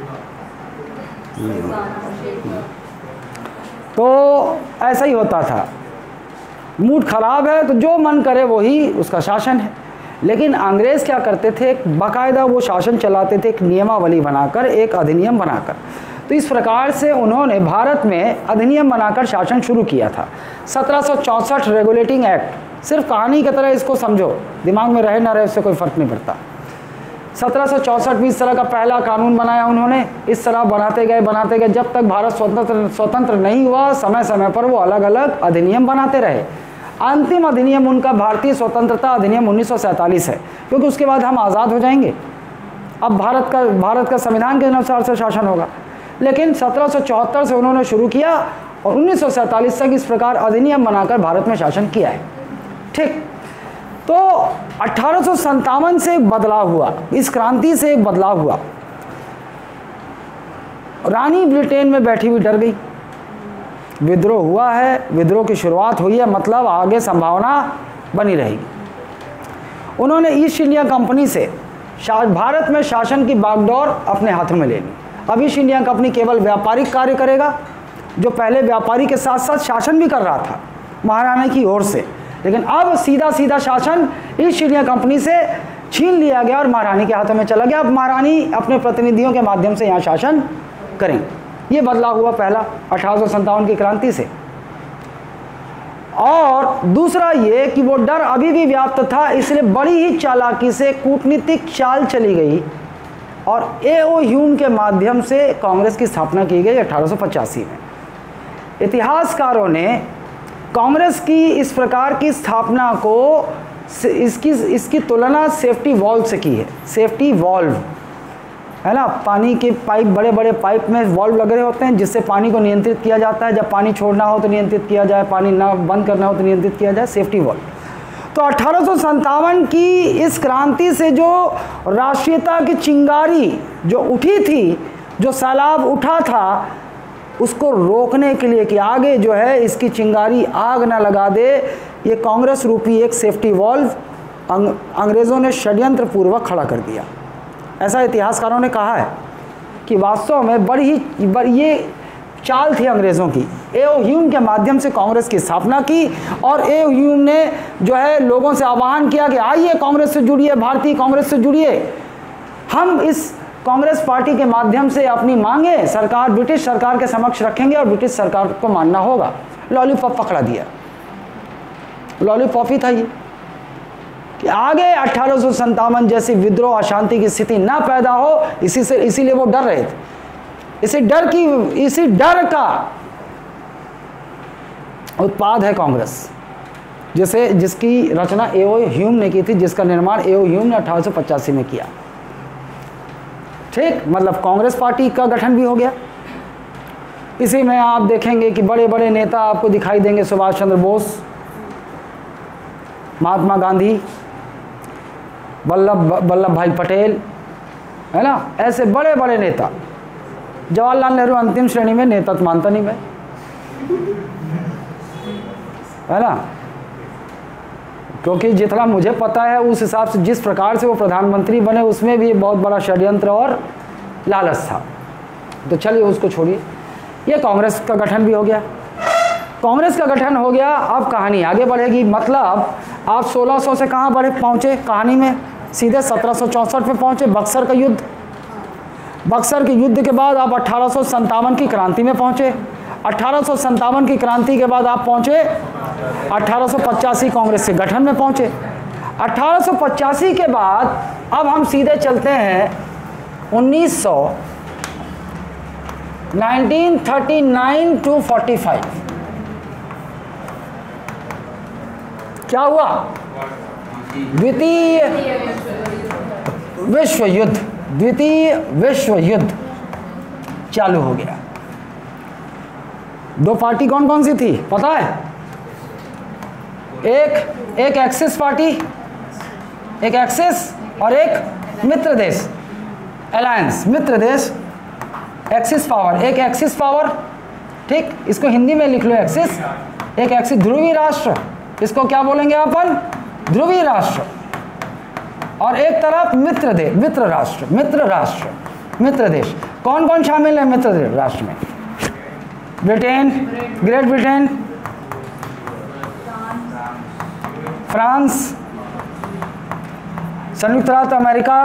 तो ऐसा ही होता था, मूड खराब है तो जो मन करे वही उसका शासन है। लेकिन अंग्रेज़ क्या करते थे, बाकायदा वो शासन चलाते थे, एक नियमावली बनाकर, एक अधिनियम बनाकर। तो इस प्रकार से उन्होंने भारत में अधिनियम बनाकर शासन शुरू किया था। सत्रह सौ चौंसठ रेगुलेटिंग एक्ट, सिर्फ कहानी की तरह इसको समझो, दिमाग में रहे ना रहे उससे कोई फ़र्क नहीं पड़ता। सत्रह सौ चौंसठ में इस तरह का पहला कानून बनाया उन्होंने। इस तरह बनाते गए बनाते गए जब तक भारत स्वतंत्र स्वतंत्र नहीं हुआ, समय समय पर वो अलग अलग अधिनियम बनाते रहे। अंतिम अधिनियम उनका भारतीय स्वतंत्रता अधिनियम उन्नीस सौ सैंतालीस है, क्योंकि उसके बाद हम आज़ाद हो जाएंगे। अब भारत का भारत का संविधान के अनुसार से शासन होगा। लेकिन सत्रह सौ चौहत्तर से उन्होंने शुरू किया और उन्नीस सौ सैंतालीस तक इस प्रकार अधिनियम बनाकर भारत में शासन किया है। ठीक, तो अठारह सौ सत्तावन से एक बदलाव हुआ, इस क्रांति से एक बदलाव हुआ। रानी ब्रिटेन में बैठी हुई डर गई, विद्रोह हुआ है, विद्रोह की शुरुआत हुई है, मतलब आगे संभावना बनी रहेगी। उन्होंने ईस्ट इंडिया कंपनी से भारत में शासन की बागडोर अपने हाथों में ले ली। अब ईस्ट इंडिया कंपनी केवल व्यापारिक कार्य करेगा, जो पहले व्यापारी के साथ साथ शासन भी कर रहा था महारानी की ओर से, लेकिन अब सीधा सीधा शासन ईस्ट इंडिया कंपनी से छीन लिया गया और महारानी के हाथों में चला गया। अब महारानी अपने प्रतिनिधियों के माध्यम से यहाँ शासन करेंगे। ये बदलाव हुआ पहला अठारह सौ सत्तावन की क्रांति से। और दूसरा ये कि वो डर अभी भी व्याप्त था, इसलिए बड़ी ही चालाकी से कूटनीतिक चाल चली गई और ए ओ ह्यूम के माध्यम से कांग्रेस की स्थापना की गई अठारह सौ पचासी में। इतिहासकारों ने कांग्रेस की इस प्रकार की स्थापना को इसकी इसकी तुलना सेफ्टी वॉल्व से की है। सेफ्टी वॉल्व है ना, पानी के पाइप, बड़े बड़े पाइप में वॉल्व लगे होते हैं जिससे पानी को नियंत्रित किया जाता है। जब पानी छोड़ना हो तो नियंत्रित किया जाए, पानी ना बंद करना हो तो नियंत्रित किया जाए, सेफ्टी वॉल्व। तो अठारह सौ सत्तावन की इस क्रांति से जो राष्ट्रीयता की चिंगारी जो उठी थी, जो सैलाब उठा था, उसको रोकने के लिए कि आगे जो है इसकी चिंगारी आग ना लगा दे, ये कांग्रेस रूपी एक सेफ्टी वॉल्व अंग, अंग्रेज़ों ने षड्यंत्र पूर्वक खड़ा कर दिया। ऐसा इतिहासकारों ने कहा है कि वास्तव में बड़ी ही बड़ी ये चाल थी अंग्रेज़ों की। ए ओ ह्यूम के माध्यम से कांग्रेस की स्थापना की और ए ओ ह्यूम ने जो है लोगों से आह्वान किया कि आइए कांग्रेस से जुड़िए, भारतीय कांग्रेस से जुड़िए, हम इस कांग्रेस पार्टी के माध्यम से अपनी मांगे सरकार ब्रिटिश सरकार के समक्ष रखेंगे और ब्रिटिश सरकार को मानना होगा। लॉलीपॉप पकड़ा दिया, लॉलीपॉप ही था ये कि आगे अठारह सौ संतावन जैसी विद्रोह अशांति की स्थिति ना पैदा हो, इसी से इसीलिए वो डर रहे थे। इसी डर की इसी डर का उत्पाद है कांग्रेस, जिसे जिसकी रचना एओ ह्यूम ने की थी, जिसका निर्माण एओ ह्यूम ने अठारह सौ पचासी में किया। ठीक, मतलब कांग्रेस पार्टी का गठन भी हो गया। इसी में आप देखेंगे कि बड़े बड़े नेता आपको दिखाई देंगे, सुभाष चंद्र बोस, महात्मा गांधी, वल्लभ वल्लभ भाई पटेल, है ना, ऐसे बड़े बड़े नेता। जवाहरलाल नेहरू अंतिम श्रेणी में, नेता तो मानता नहीं मैं, है ना, क्योंकि जितना मुझे पता है उस हिसाब से जिस प्रकार से वो प्रधानमंत्री बने उसमें भी बहुत बड़ा षड्यंत्र और लालच था। तो चलिए उसको छोड़िए, ये कांग्रेस का गठन भी हो गया। कांग्रेस का गठन हो गया, अब कहानी आगे बढ़ेगी। मतलब आप सोलह सौ से कहाँ बढ़े पहुँचे कहानी में, सीधे सत्रह सौ चौंसठ में पहुँचे, बक्सर का युद्ध। बक्सर के युद्ध के बाद आप अठारह सौ संतावन की क्रांति में पहुँचे। अठारह सौ संतावन की क्रांति के बाद आप पहुँचे अठारह सौ पचासी कांग्रेस के गठन में पहुँचे। अठारह सौ पचासी के बाद अब हम सीधे चलते हैं उन्नीस सौ nineteen thirty nine to forty five. क्या हुआ? द्वितीय विश्व युद्ध द्वितीय विश्व युद्ध चालू हो गया। दो पार्टी कौन कौन सी थी पता है? एक एक एक्सिस पार्टी, एक एक्सिस और एक मित्र देश, अलायंस, मित्र देश, एक्सिस पावर, एक एक्सिस पावर, ठीक, इसको हिंदी में लिख लो एक्सिस। एक एक्सिस ध्रुवीय राष्ट्र, इसको क्या बोलेंगे अपन? ध्रुवीय राष्ट्र। और एक तरफ मित्र देश, मित्र राष्ट्र, मित्र राष्ट्र, मित्र देश। कौन कौन शामिल है मित्र राष्ट्र में? ब्रिटेन, ग्रेट ब्रिटेन, फ्रांस, संयुक्त राष्ट्र अमेरिका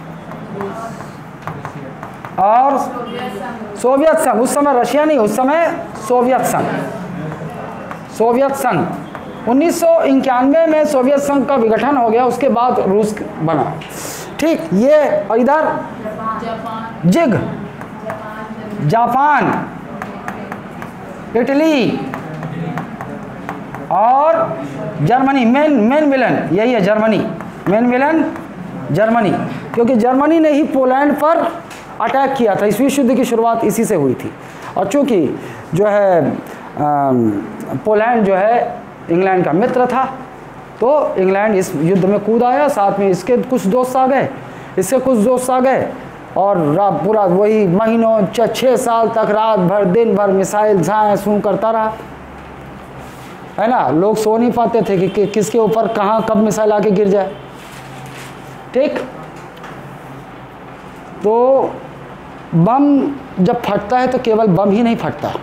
और सोवियत संघ। उस समय रशिया नहीं, उस समय सोवियत संघ, सोवियत संघ। उन्नीस सौ इक्यानवे में सोवियत संघ का विघटन हो गया, उसके बाद रूस बना, ठीक। ये और इधर जिग, जापान, इटली और जर्मनी। मेन मेन विलन यही है, जर्मनी, मेन विलन जर्मनी, क्योंकि जर्मनी ने ही पोलैंड पर अटैक किया था। इस विश्व युद्ध की शुरुआत इसी से हुई थी। और चूंकि जो है पोलैंड जो है इंग्लैंड का मित्र था, तो इंग्लैंड इस युद्ध में कूद आया। साथ में इसके कुछ दोस्त आ गए, इसके कुछ दोस्त आ गए, और पूरा वही महीनों छः साल तक रात भर दिन भर मिसाइल झाएँ सूं करता रहा, है ना। लोग सो नहीं पाते थे कि, कि किसके ऊपर कहाँ कब मिसाइल आके गिर जाए, ठीक। तो बम जब फटता है तो केवल बम ही नहीं फटता,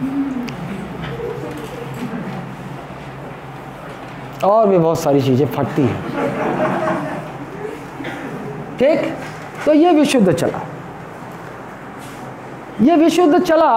और भी बहुत सारी चीज़ें फटती हैं, ठीक। तो ये विश्व युद्ध चला, ये विश्व युद्ध चला।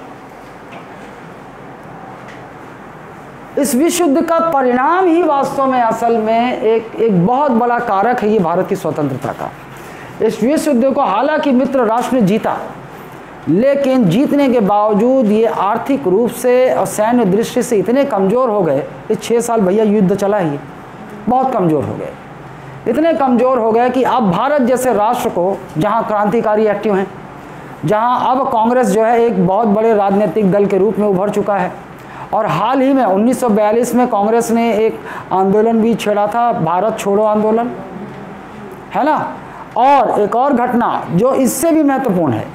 इस विश्व युद्ध का परिणाम ही वास्तव में असल में एक एक बहुत बड़ा कारक है ये भारत की स्वतंत्रता का। इस विश्व युद्ध को हालांकि मित्र राष्ट्र ने जीता, लेकिन जीतने के बावजूद ये आर्थिक रूप से और सैन्य दृष्टि से इतने कमज़ोर हो गए। इस छः साल भैया युद्ध चला ही, बहुत कमज़ोर हो गए, इतने कमज़ोर हो गए कि अब भारत जैसे राष्ट्र को, जहाँ क्रांतिकारी एक्टिव हैं, जहाँ अब कांग्रेस जो है एक बहुत बड़े राजनीतिक दल के रूप में उभर चुका है। और हाल ही में उन्नीस सौ बयालीस में कांग्रेस ने एक आंदोलन भी छेड़ा था, भारत छोड़ो आंदोलन, है ना। और एक और घटना जो इससे भी महत्वपूर्ण है,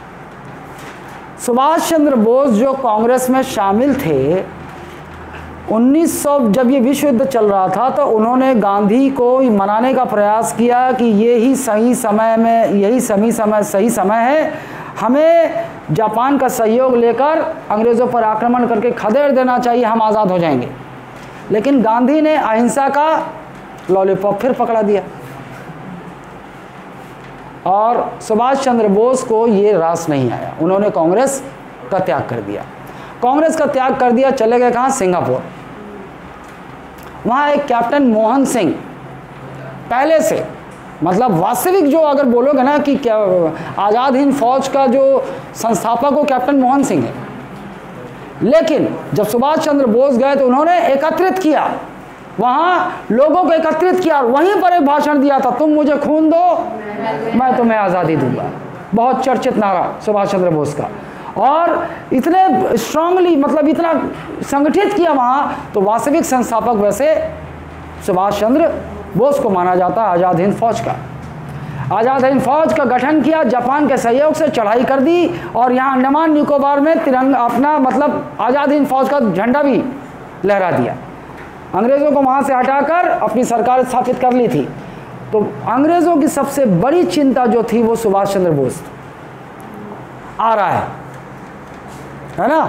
सुभाष चंद्र बोस जो कांग्रेस में शामिल थे, उन्नीस सौ जब ये विश्व युद्ध चल रहा था तो उन्होंने गांधी को मनाने का प्रयास किया कि ये ही सही समय में यही सही समय सही समय है, हमें जापान का सहयोग लेकर अंग्रेज़ों पर आक्रमण करके खदेड़ देना चाहिए, हम आज़ाद हो जाएंगे। लेकिन गांधी ने अहिंसा का लॉलीपॉप फिर पकड़ा दिया। और सुभाष चंद्र बोस को ये रास नहीं आया, उन्होंने कांग्रेस का त्याग कर दिया। कांग्रेस का त्याग कर दिया, चले गए कहाँ? सिंगापुर। वहाँ एक कैप्टन मोहन सिंह पहले से, मतलब वास्तविक जो अगर बोलोगे ना कि क्या आज़ाद हिंद फौज का जो संस्थापक वो कैप्टन मोहन सिंह है, लेकिन जब सुभाष चंद्र बोस गए तो उन्होंने एकत्रित किया, वहाँ लोगों को एकत्रित किया और वहीं पर एक भाषण दिया था, तुम मुझे खून दो मैं तुम्हें आज़ादी दूंगा। बहुत चर्चित नारा सुभाष चंद्र बोस का, और इतने स्ट्रांगली, मतलब इतना संगठित किया वहाँ, तो वास्तविक संस्थापक वैसे सुभाष चंद्र बोस को माना जाता है आज़ाद हिंद फौज का। आज़ाद हिंद फौज का गठन किया, जापान के सहयोग से चढ़ाई कर दी और यहाँ अंडमान निकोबार में तिरंगा अपना, मतलब आज़ाद हिंद फौज का झंडा भी लहरा दिया। अंग्रेज़ों को वहाँ से हटाकर अपनी सरकार स्थापित कर ली थी। तो अंग्रेज़ों की सबसे बड़ी चिंता जो थी वो सुभाष चंद्र बोस आ रहा है है ना।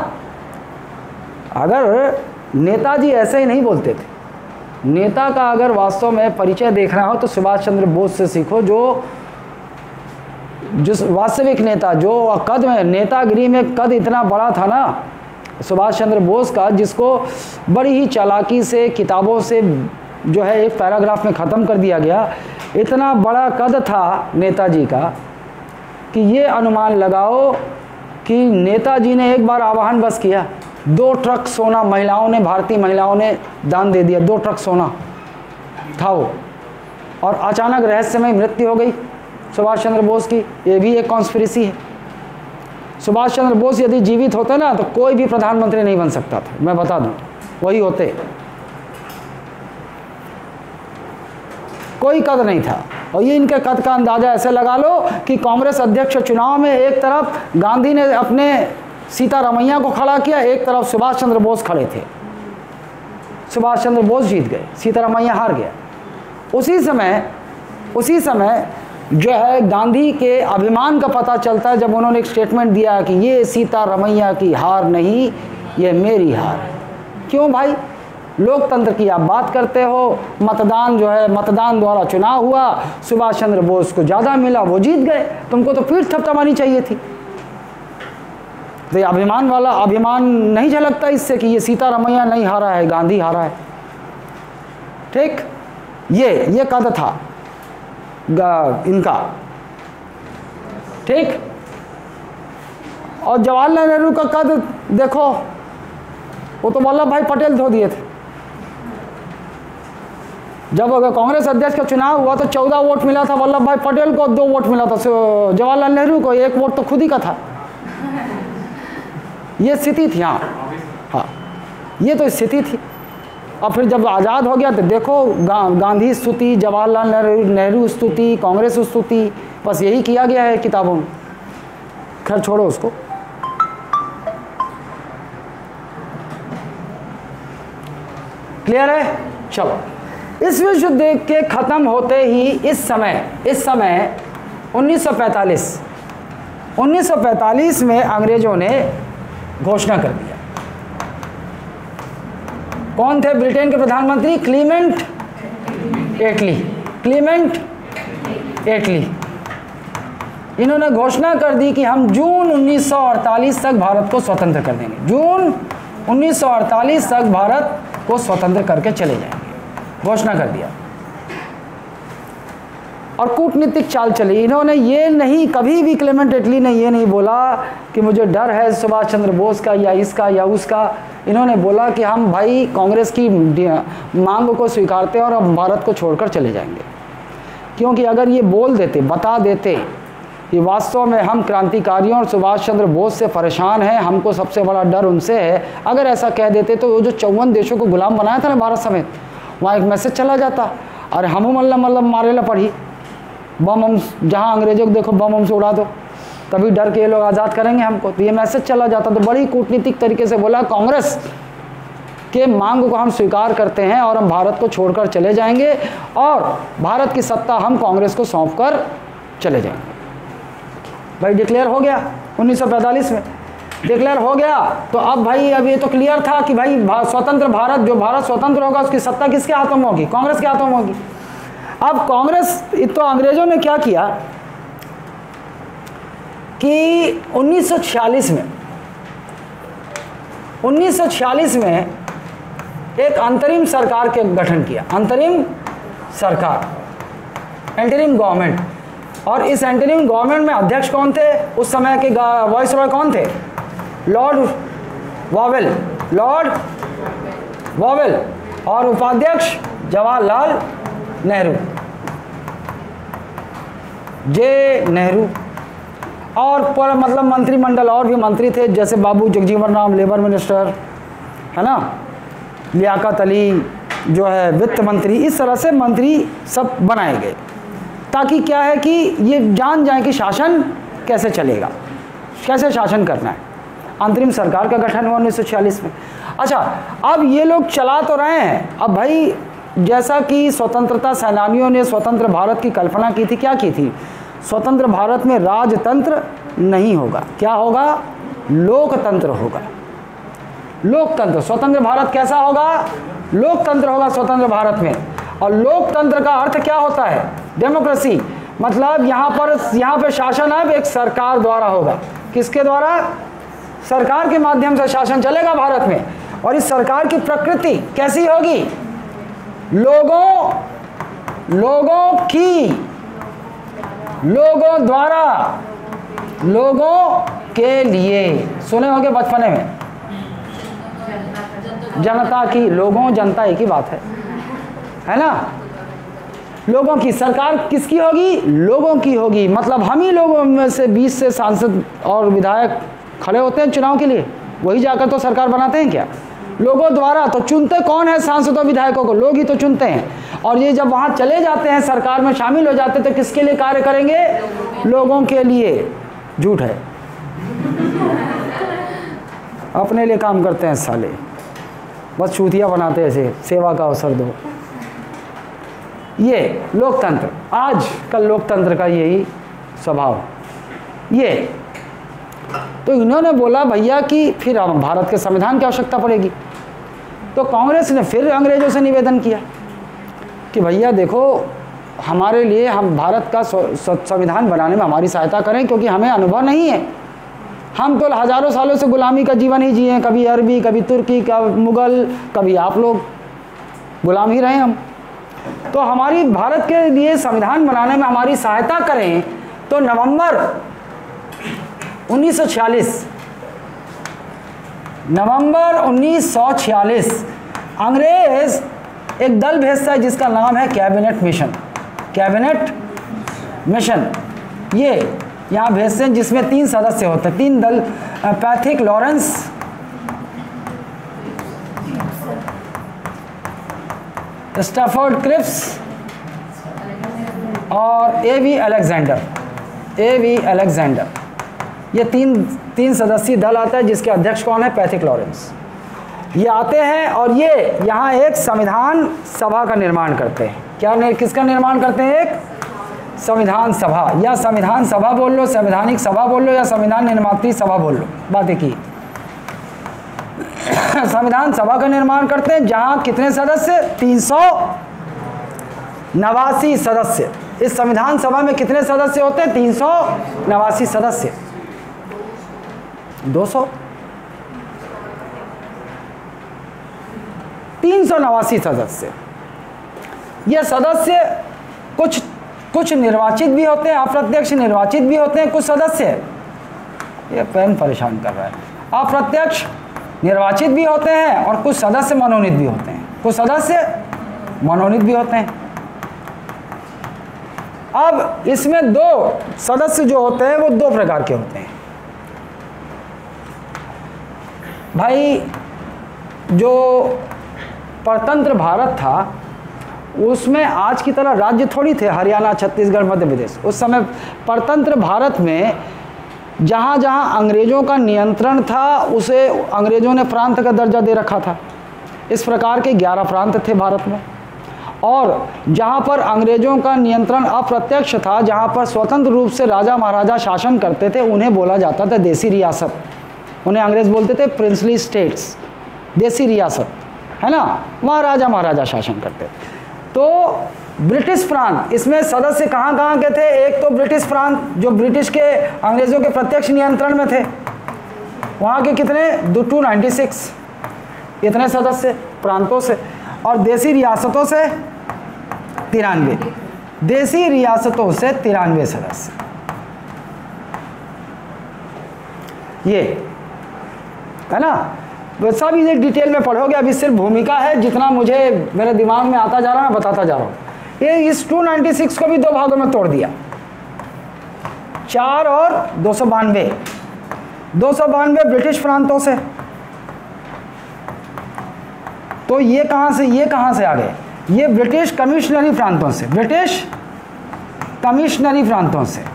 अगर नेताजी ऐसे ही नहीं बोलते थे, नेता का अगर वास्तव में परिचय देखना हो तो सुभाष चंद्र बोस से सीखो, जो जिस वास्तविक नेता, जो कद में नेतागिरी में कद इतना बड़ा था ना सुभाष चंद्र बोस का, जिसको बड़ी ही चालाकी से किताबों से जो है एक पैराग्राफ में ख़त्म कर दिया गया। इतना बड़ा कद था नेताजी का कि ये अनुमान लगाओ कि नेताजी ने एक बार आह्वान बस किया, दो ट्रक सोना महिलाओं ने, भारतीय महिलाओं ने दान दे दिया, दो ट्रक सोना था वो, और अचानक रहस्यमय मृत्यु हो गई सुभाष चंद्र बोस की। ये भी एक कॉन्स्पिरेसी है। सुभाष चंद्र बोस यदि जीवित होते ना तो कोई भी प्रधानमंत्री नहीं बन सकता था, मैं बता दूं, वही होते, कोई कद नहीं था। और ये इनके कद का अंदाज़ा ऐसे लगा लो कि कांग्रेस अध्यक्ष चुनाव में एक तरफ गांधी ने अपने सीतारमैया को खड़ा किया, एक तरफ सुभाष चंद्र बोस खड़े थे। सुभाष चंद्र बोस जीत गए, सीतारमैया हार गया। उसी समय उसी समय जो है गांधी के अभिमान का पता चलता है जब उन्होंने एक स्टेटमेंट दिया कि ये सीतारमैया की हार नहीं, ये मेरी हार है। क्यों भाई? लोकतंत्र की आप बात करते हो, मतदान जो है मतदान द्वारा चुनाव हुआ, सुभाष चंद्र बोस को ज़्यादा मिला, वो जीत गए, तुमको तो पीठ थपथपानी चाहिए थी। तो ये अभिमान वाला अभिमान नहीं झलकता इससे कि ये सीतारमैया नहीं हारा है, गांधी हारा है। ठीक, ये ये कद था इनका। ठीक, और जवाहरलाल नेहरू का कद देखो, वो तो वल्लभ भाई पटेल धो दिए थे। जब अगर कांग्रेस अध्यक्ष का चुनाव हुआ तो चौदह वोट मिला था वल्लभ भाई पटेल को, दो वोट मिला था जवाहरलाल नेहरू को, एक वोट तो खुद ही का था। ये स्थिति थी। हाँ हाँ ये तो स्थिति थी। और फिर जब आज़ाद हो गया तो देखो गा, गांधी स्तुति, जवाहरलाल नेहरू नेहरू स्तुति, कांग्रेस स्तुति, बस यही किया गया है किताबों में। खैर छोड़ो उसको। क्लियर है? चलो, इस विश्व युद्ध के ख़त्म होते ही इस समय इस समय उन्नीस सौ पैंतालीस उन्नीस सौ पैंतालीस में अंग्रेज़ों ने घोषणा कर दिया। कौन थे ब्रिटेन के प्रधानमंत्री? क्लीमेंट एटली क्लीमेंट एटली इन्होंने घोषणा कर दी कि हम जून उन्नीस सौ अड़तालीस तक भारत को स्वतंत्र कर देंगे। जून उन्नीस सौ अड़तालीस तक भारत को स्वतंत्र करके चले जाएंगे, घोषणा कर दिया। और कूटनीतिक चाल चली। इन्होंने ये नहीं, कभी भी क्लेमेंट एटली ने ये नहीं बोला कि मुझे डर है सुभाष चंद्र बोस का या इसका या उसका। इन्होंने बोला कि हम भाई कांग्रेस की मांग को स्वीकारते हैं और हम भारत को छोड़कर चले जाएंगे। क्योंकि अगर ये बोल देते, बता देते कि वास्तव में हम क्रांतिकारियों और सुभाष चंद्र बोस से परेशान हैं, हमको सबसे बड़ा डर उनसे है, अगर ऐसा कह देते तो वो जो चौवन देशों को गुलाम बनाया था ना भारत समेत, वहाँ एक मैसेज चला जाता, अरे हम मल्ला मल्लम मारे ला पड़ी, बम हम जहाँ अंग्रेजों को देखो बम हम से उड़ा दो, तभी डर के ये लोग आज़ाद करेंगे हमको, तो ये मैसेज चला जाता। तो बड़ी कूटनीतिक तरीके से बोला कांग्रेस के मांग को हम स्वीकार करते हैं और हम भारत को छोड़कर चले जाएंगे और भारत की सत्ता हम कांग्रेस को सौंप कर चले जाएंगे। भाई डिक्लेयर हो गया उन्नीस सौ पैंतालीस में, डिक्लेयर हो गया। तो अब भाई अब ये तो क्लियर था कि भाई स्वतंत्र भारत, जो भारत स्वतंत्र होगा उसकी सत्ता किसके हाथों में होगी? कांग्रेस के हाथों में होगी। अब कांग्रेस, तो अंग्रेजों ने क्या किया, कि उन्नीस सौ छियालीस में उन्नीस सौ छियालीस में एक अंतरिम सरकार के गठन किया, अंतरिम सरकार, इंटरिम गवर्नमेंट। और इस इंटरिम गवर्नमेंट में अध्यक्ष कौन थे? उस समय के वाइसरॉय कौन थे? Lord Wavell, lord Wavell. और उपाध्यक्ष जवाहरलाल नेहरू, जे नेहरू। और पर मतलब मंत्रिमंडल और भी मंत्री थे, जैसे बाबू जगजीवन राम लेबर मिनिस्टर, है ना, लियाकत अली जो है वित्त मंत्री। इस तरह से मंत्री सब बनाए गए, ताकि क्या है कि ये जान जाए कि शासन कैसे चलेगा, कैसे शासन करना है। अंतरिम सरकार का गठन हुआ उन्नीस सौ छियालीस में। अच्छा, अब ये लोग चला तो रहे हैं। अब भाई जैसा कि स्वतंत्रता सेनानियों ने स्वतंत्र भारत की कल्पना की थी, क्या की थी? स्वतंत्र भारत में राजतंत्र नहीं होगा, क्या होगा? लोकतंत्र होगा। लोकतंत्र, स्वतंत्र भारत कैसा होगा? लोकतंत्र होगा स्वतंत्र भारत में। और लोकतंत्र का अर्थ क्या होता है? डेमोक्रेसी। मतलब यहाँ पर यहाँ पे शासन अब एक सरकार द्वारा होगा। किसके द्वारा? सरकार के माध्यम से शासन चलेगा भारत में। और इस सरकार की प्रकृति कैसी होगी? लोगों लोगों की लोगों द्वारा, लोगों के लिए। सुने होंगे बचपने में, जनता की, लोगों जनता एक ही बात है, है ना। लोगों की सरकार किसकी होगी? लोगों की होगी। मतलब हम ही लोगों में से बीस से सांसद और विधायक खड़े होते हैं चुनाव के लिए, वही जाकर तो सरकार बनाते हैं क्या? लोगों द्वारा। तो चुनते कौन है सांसदों विधायकों को? लोग ही तो चुनते हैं। और ये जब वहाँ चले जाते हैं, सरकार में शामिल हो जाते हैं, तो किसके लिए कार्य करेंगे? लोगों के लिए। झूठ है, अपने लिए काम करते हैं साले, बस चूतिया बनाते हैं, ऐसे सेवा का अवसर दो। ये लोकतंत्र, आज कल लोकतंत्र का यही स्वभाव। ये तो इन्होंने बोला भैया कि फिर हम भारत के संविधान की आवश्यकता पड़ेगी। तो कांग्रेस ने फिर अंग्रेजों से निवेदन किया कि भैया देखो, हमारे लिए, हम भारत का संविधान बनाने में हमारी सहायता करें, क्योंकि हमें अनुभव नहीं है। हम तो हज़ारों सालों से गुलामी का जीवन ही जिए, कभी अरबी, कभी तुर्की, कभी मुग़ल, कभी आप लोग, गुलाम ही रहे हम। तो हमारी भारत के लिए संविधान बनाने में हमारी सहायता करें। तो नवंबर उन्नीस सौ छियालीस नवंबर उन्नीस सौ छियालीस अंग्रेज एक दल भेजता है जिसका नाम है कैबिनेट मिशन। कैबिनेट मिशन ये यहाँ भेजते हैं, जिसमें तीन सदस्य होते हैं, तीन दल, पैथिक लॉरेंस, स्टैफोर्ड क्रिप्स और A V Alexander. A V Alexander ये तीन तीन सदस्यीय दल आता है, जिसके अध्यक्ष कौन है? Pethick Lawrence. ये आते हैं और ये यहाँ एक संविधान सभा का निर्माण करते हैं। क्या ने, किसका निर्माण करते हैं? एक संविधान सभा, या संविधान सभा बोल लो, संवैधानिक सभा बोल लो, या संविधान निर्मात्री सभा बोल लो, बात एक ही। संविधान सभा का निर्माण करते हैं, जहाँ कितने सदस्य? तीन सौ नवासी सदस्य। इस संविधान सभा में कितने सदस्य होते हैं? तीन सौ नवासी सदस्य। दो सौ तीन सौ नवासी सदस्य। ये सदस्य कुछ कुछ निर्वाचित भी होते हैं, अप्रत्यक्ष निर्वाचित भी होते हैं कुछ सदस्य। ये पेन परेशान कर रहा है। अप्रत्यक्ष निर्वाचित भी होते हैं और कुछ सदस्य मनोनीत भी होते हैं, कुछ सदस्य मनोनीत भी होते हैं। अब इसमें दो सदस्य जो होते हैं वो दो प्रकार के होते हैं भाई। जो परतंत्र भारत था उसमें आज की तरह राज्य थोड़ी थे, हरियाणा, छत्तीसगढ़, मध्य प्रदेश। उस समय परतंत्र भारत में जहाँ जहाँ अंग्रेज़ों का नियंत्रण था उसे अंग्रेज़ों ने प्रांत का दर्जा दे रखा था। इस प्रकार के ग्यारह प्रांत थे भारत में। और जहाँ पर अंग्रेज़ों का नियंत्रण अप्रत्यक्ष था, जहाँ पर स्वतंत्र रूप से राजा महाराजा शासन करते थे, उन्हें बोला जाता था देसी रियासत। उन्हें अंग्रेज़ बोलते थे प्रिंसली स्टेट्स, देसी रियासत, है ना। वहाँ राजा महाराजा शासन करते थे। तो ब्रिटिश प्रांत, इसमें सदस्य कहाँ कहाँ के थे? एक तो ब्रिटिश प्रांत जो ब्रिटिश के अंग्रेजों के प्रत्यक्ष नियंत्रण में थे, वहाँ के कितने? दो टू नाइन्टी सिक्स इतने सदस्य प्रांतों से, और देसी रियासतों से तिरानवे, देसी रियासतों से तिरानवे सदस्य। ये है ना, सब ये डिटेल में पढ़ोगे। अभी सिर्फ भूमिका है, जितना मुझे मेरे दिमाग में आता जा रहा है मैं बताता जा रहा हूँ। ये इस दो सौ छियानवे को भी दो भागों में तोड़ दिया, चार और दो सौ बानवे। दो सौ बानवे ब्रिटिश प्रांतों से, तो ये कहाँ से ये कहाँ से आ गए? ये ब्रिटिश कमिश्नरी प्रांतों से, ब्रिटिश कमिश्नरी प्रांतों से।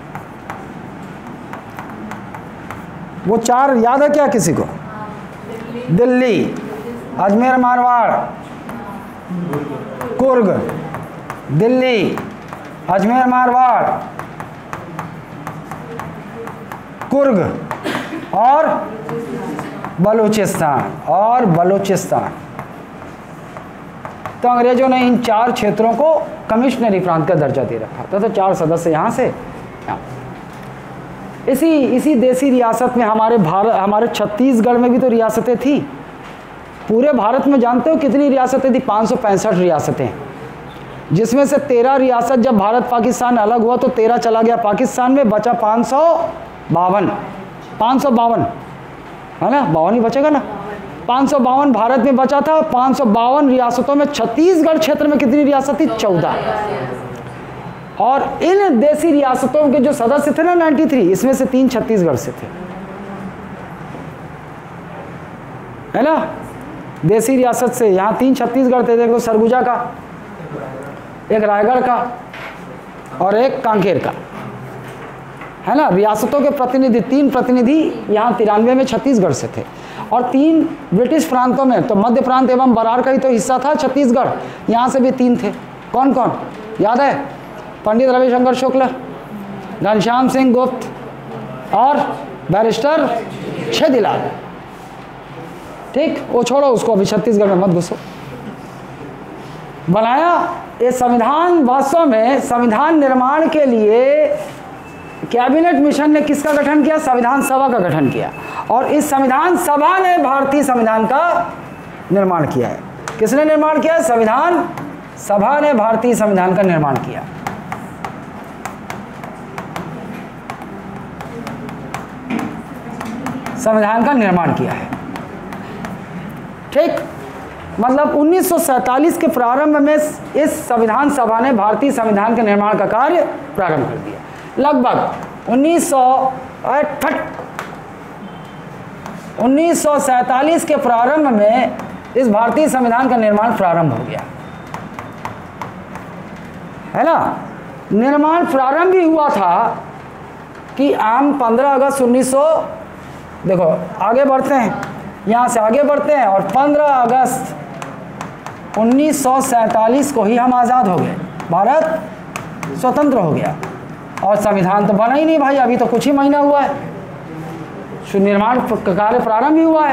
वो चार याद है क्या किसी को? दिल्ली, अजमेर मारवाड़, कुर्ग, दिल्ली, अजमेर मारवाड़, कुर्ग और बलूचिस्तान और बलूचिस्तान। तो अंग्रेजों ने इन चार क्षेत्रों को कमिश्नरी प्रांत का दर्जा दे रखा था। तो चार सदस्य यहाँ से यहाँ। इसी इसी देसी रियासत में हमारे भारत हमारे छत्तीसगढ़ में भी तो रियासतें थी। पूरे भारत में जानते हो कितनी रियासतें थी? पाँच सौ पैंसठ रियासतें, जिसमें से तेरह रियासत जब भारत पाकिस्तान अलग हुआ तो तेरह चला गया पाकिस्तान में, बचा पाँच सौ बावन पाँच सौ बावन है ना, बावन ही बचेगा ना। पाँच सौ बावन भारत में बचा था। पाँच सौ बावन रियासतों में छत्तीसगढ़ क्षेत्र में कितनी रियासत थी? चौदह। और इन देसी रियासतों के जो सदस्य थे ना तिरानवे, इसमें से तीन छत्तीसगढ़ से थे, है ना। देसी रियासत से यहाँ तीन छत्तीसगढ़ थे। देखो, सरगुजा का, एक रायगढ़ का और एक कांकेर का, है ना। रियासतों के प्रतिनिधि, तीन प्रतिनिधि यहाँ तिरानवे में छत्तीसगढ़ से थे, और तीन ब्रिटिश प्रांतों में, तो मध्य प्रांत एवं बरार का ही तो हिस्सा था छत्तीसगढ़, यहाँ से भी तीन थे। कौन कौन याद है? पंडित रविशंकर शुक्ल, घनश्याम सिंह गुप्त और बैरिस्टर छेदीलाल। ठीक, वो छोड़ो उसको, अभी छत्तीसगढ़ में मत घुसो। बनाया ये संविधान। वास्तव में संविधान निर्माण के लिए कैबिनेट मिशन ने किसका गठन किया? संविधान सभा का गठन किया, और इस संविधान सभा ने भारतीय संविधान का निर्माण किया है। किसने निर्माण किया? संविधान सभा ने भारतीय संविधान का निर्माण किया। संविधान का निर्माण किया है। ठीक, मतलब उन्नीस सौ सैंतालीस के प्रारंभ में इस संविधान सभा ने भारतीय संविधान के निर्माण का कार्य प्रारंभ कर दिया। लगभग उन्नीस सौ उन्नीस सौ सैंतालीस के प्रारंभ में इस भारतीय संविधान का निर्माण प्रारंभ हो गया, है ना। निर्माण प्रारंभ भी हुआ था कि आम पंद्रह अगस्त उन्नीस सौ, देखो आगे बढ़ते हैं, यहाँ से आगे बढ़ते हैं, और पंद्रह अगस्त उन्नीस सौ सैंतालीस को ही हम आज़ाद हो गए, भारत स्वतंत्र हो गया। और संविधान तो बना ही नहीं भाई, अभी तो कुछ ही महीना हुआ है, निर्माण कार्य प्रारंभ ही हुआ है।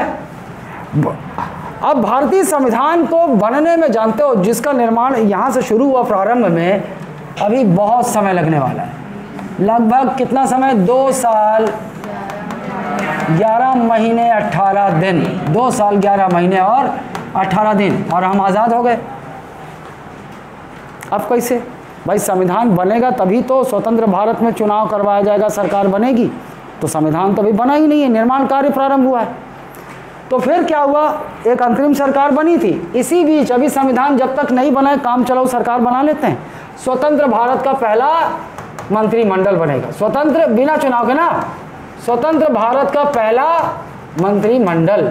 अब भारतीय संविधान को बनने में, जानते हो, जिसका निर्माण यहाँ से शुरू हुआ प्रारंभ में, अभी बहुत समय लगने वाला है। लगभग कितना समय? दो साल ग्यारह महीने अट्ठारह दिन, दो साल ग्यारह महीने और अट्ठारह दिन, और हम आज़ाद हो गए। अब कैसे भाई? संविधान बनेगा तभी तो स्वतंत्र भारत में चुनाव करवाया जाएगा, सरकार बनेगी। तो संविधान तो अभी बना ही नहीं है, निर्माण कार्य प्रारंभ हुआ है। तो फिर क्या हुआ? एक अंतरिम सरकार बनी थी। इसी बीच अभी संविधान जब तक नहीं बना है, काम चलाओ सरकार बना लेते हैं। स्वतंत्र भारत का पहला मंत्रिमंडल बनेगा, स्वतंत्र बिना चुनाव के ना, स्वतंत्र भारत का पहला मंत्रिमंडल।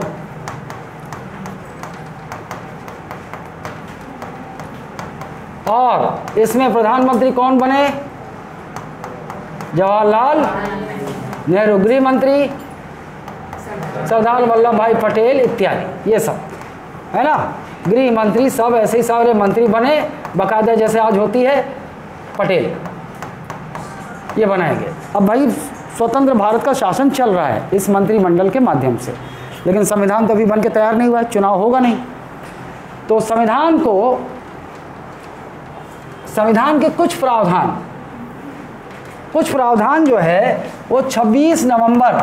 और इसमें प्रधानमंत्री कौन बने? जवाहरलाल नेहरू, गृह मंत्री सरदार वल्लभ भाई पटेल इत्यादि, ये सब, है ना। गृह मंत्री सब ऐसे ही सारे मंत्री बने, बाकायदा जैसे आज होती है पटेल, ये बनाए गए। अब भाई स्वतंत्र भारत का शासन चल रहा है इस मंत्रिमंडल के माध्यम से, लेकिन संविधान तो अभी बन के तैयार नहीं हुआ है, चुनाव होगा नहीं। तो संविधान को संविधान के कुछ प्रावधान कुछ प्रावधान जो है वो छब्बीस नवंबर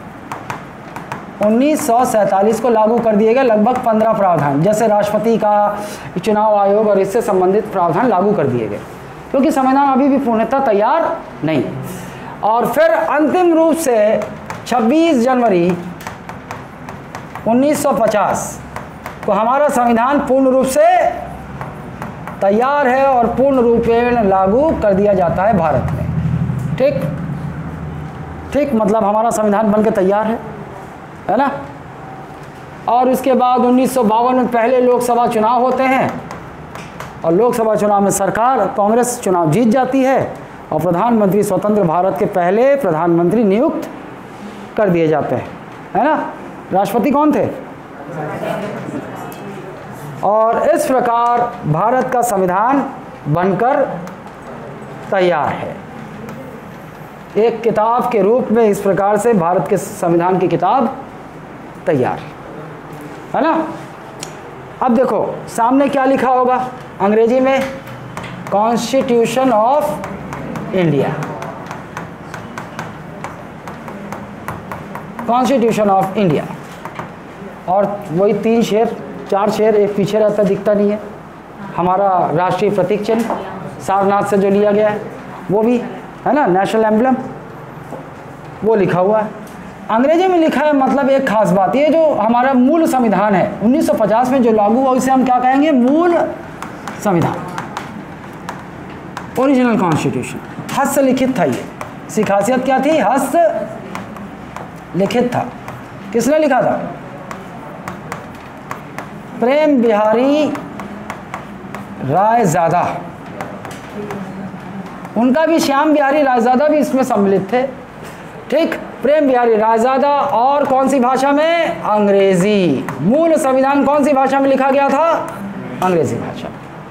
उन्नीस सौ सैंतालीस को लागू कर दिए गए। लगभग पंद्रह प्रावधान, जैसे राष्ट्रपति का, चुनाव आयोग और इससे संबंधित प्रावधान लागू कर दिए गए, क्योंकि संविधान अभी भी पूर्णतः तैयार नहीं है। और फिर अंतिम रूप से छब्बीस जनवरी उन्नीस सौ पचास को हमारा संविधान पूर्ण रूप से तैयार है और पूर्ण रूपेण लागू कर दिया जाता है भारत में। ठीक ठीक मतलब हमारा संविधान बनके तैयार है, है ना। और उसके बाद उन्नीस सौ बावन में पहले लोकसभा चुनाव होते हैं और लोकसभा चुनाव में सरकार कांग्रेस चुनाव जीत जाती है और प्रधानमंत्री स्वतंत्र भारत के पहले प्रधानमंत्री नियुक्त कर दिए जाते हैं, है ना। राष्ट्रपति कौन थे? और इस प्रकार भारत का संविधान बनकर तैयार है। एक किताब के रूप में इस प्रकार से भारत के संविधान की किताब तैयार है ना। अब देखो सामने क्या लिखा होगा अंग्रेजी में, constitution of India, constitution of India. और वही तीन शेर चार शेर एक पीछे रहता दिखता नहीं है, हमारा राष्ट्रीय प्रतीक चिन्ह सारनाथ से जो लिया गया है वो भी है ना, नेशनल एम्बलम वो लिखा हुआ है। अंग्रेजी में लिखा है, मतलब एक खास बात, ये जो हमारा मूल संविधान है उन्नीस सौ पचास में जो लागू हुआ उसे हम क्या कहेंगे? मूल संविधान, ओरिजिनल कॉन्स्टिट्यूशन। हस्त लिखित था ये, इसकी खासियत क्या थी? हस्त लिखित था। किसने लिखा था? प्रेम बिहारी रायजादा, उनका भी श्याम बिहारी रायजादा भी इसमें सम्मिलित थे। ठीक, प्रेम बिहारी रायजादा। और कौन सी भाषा में? अंग्रेजी। मूल संविधान कौन सी भाषा में लिखा गया था? अंग्रेजी भाषा।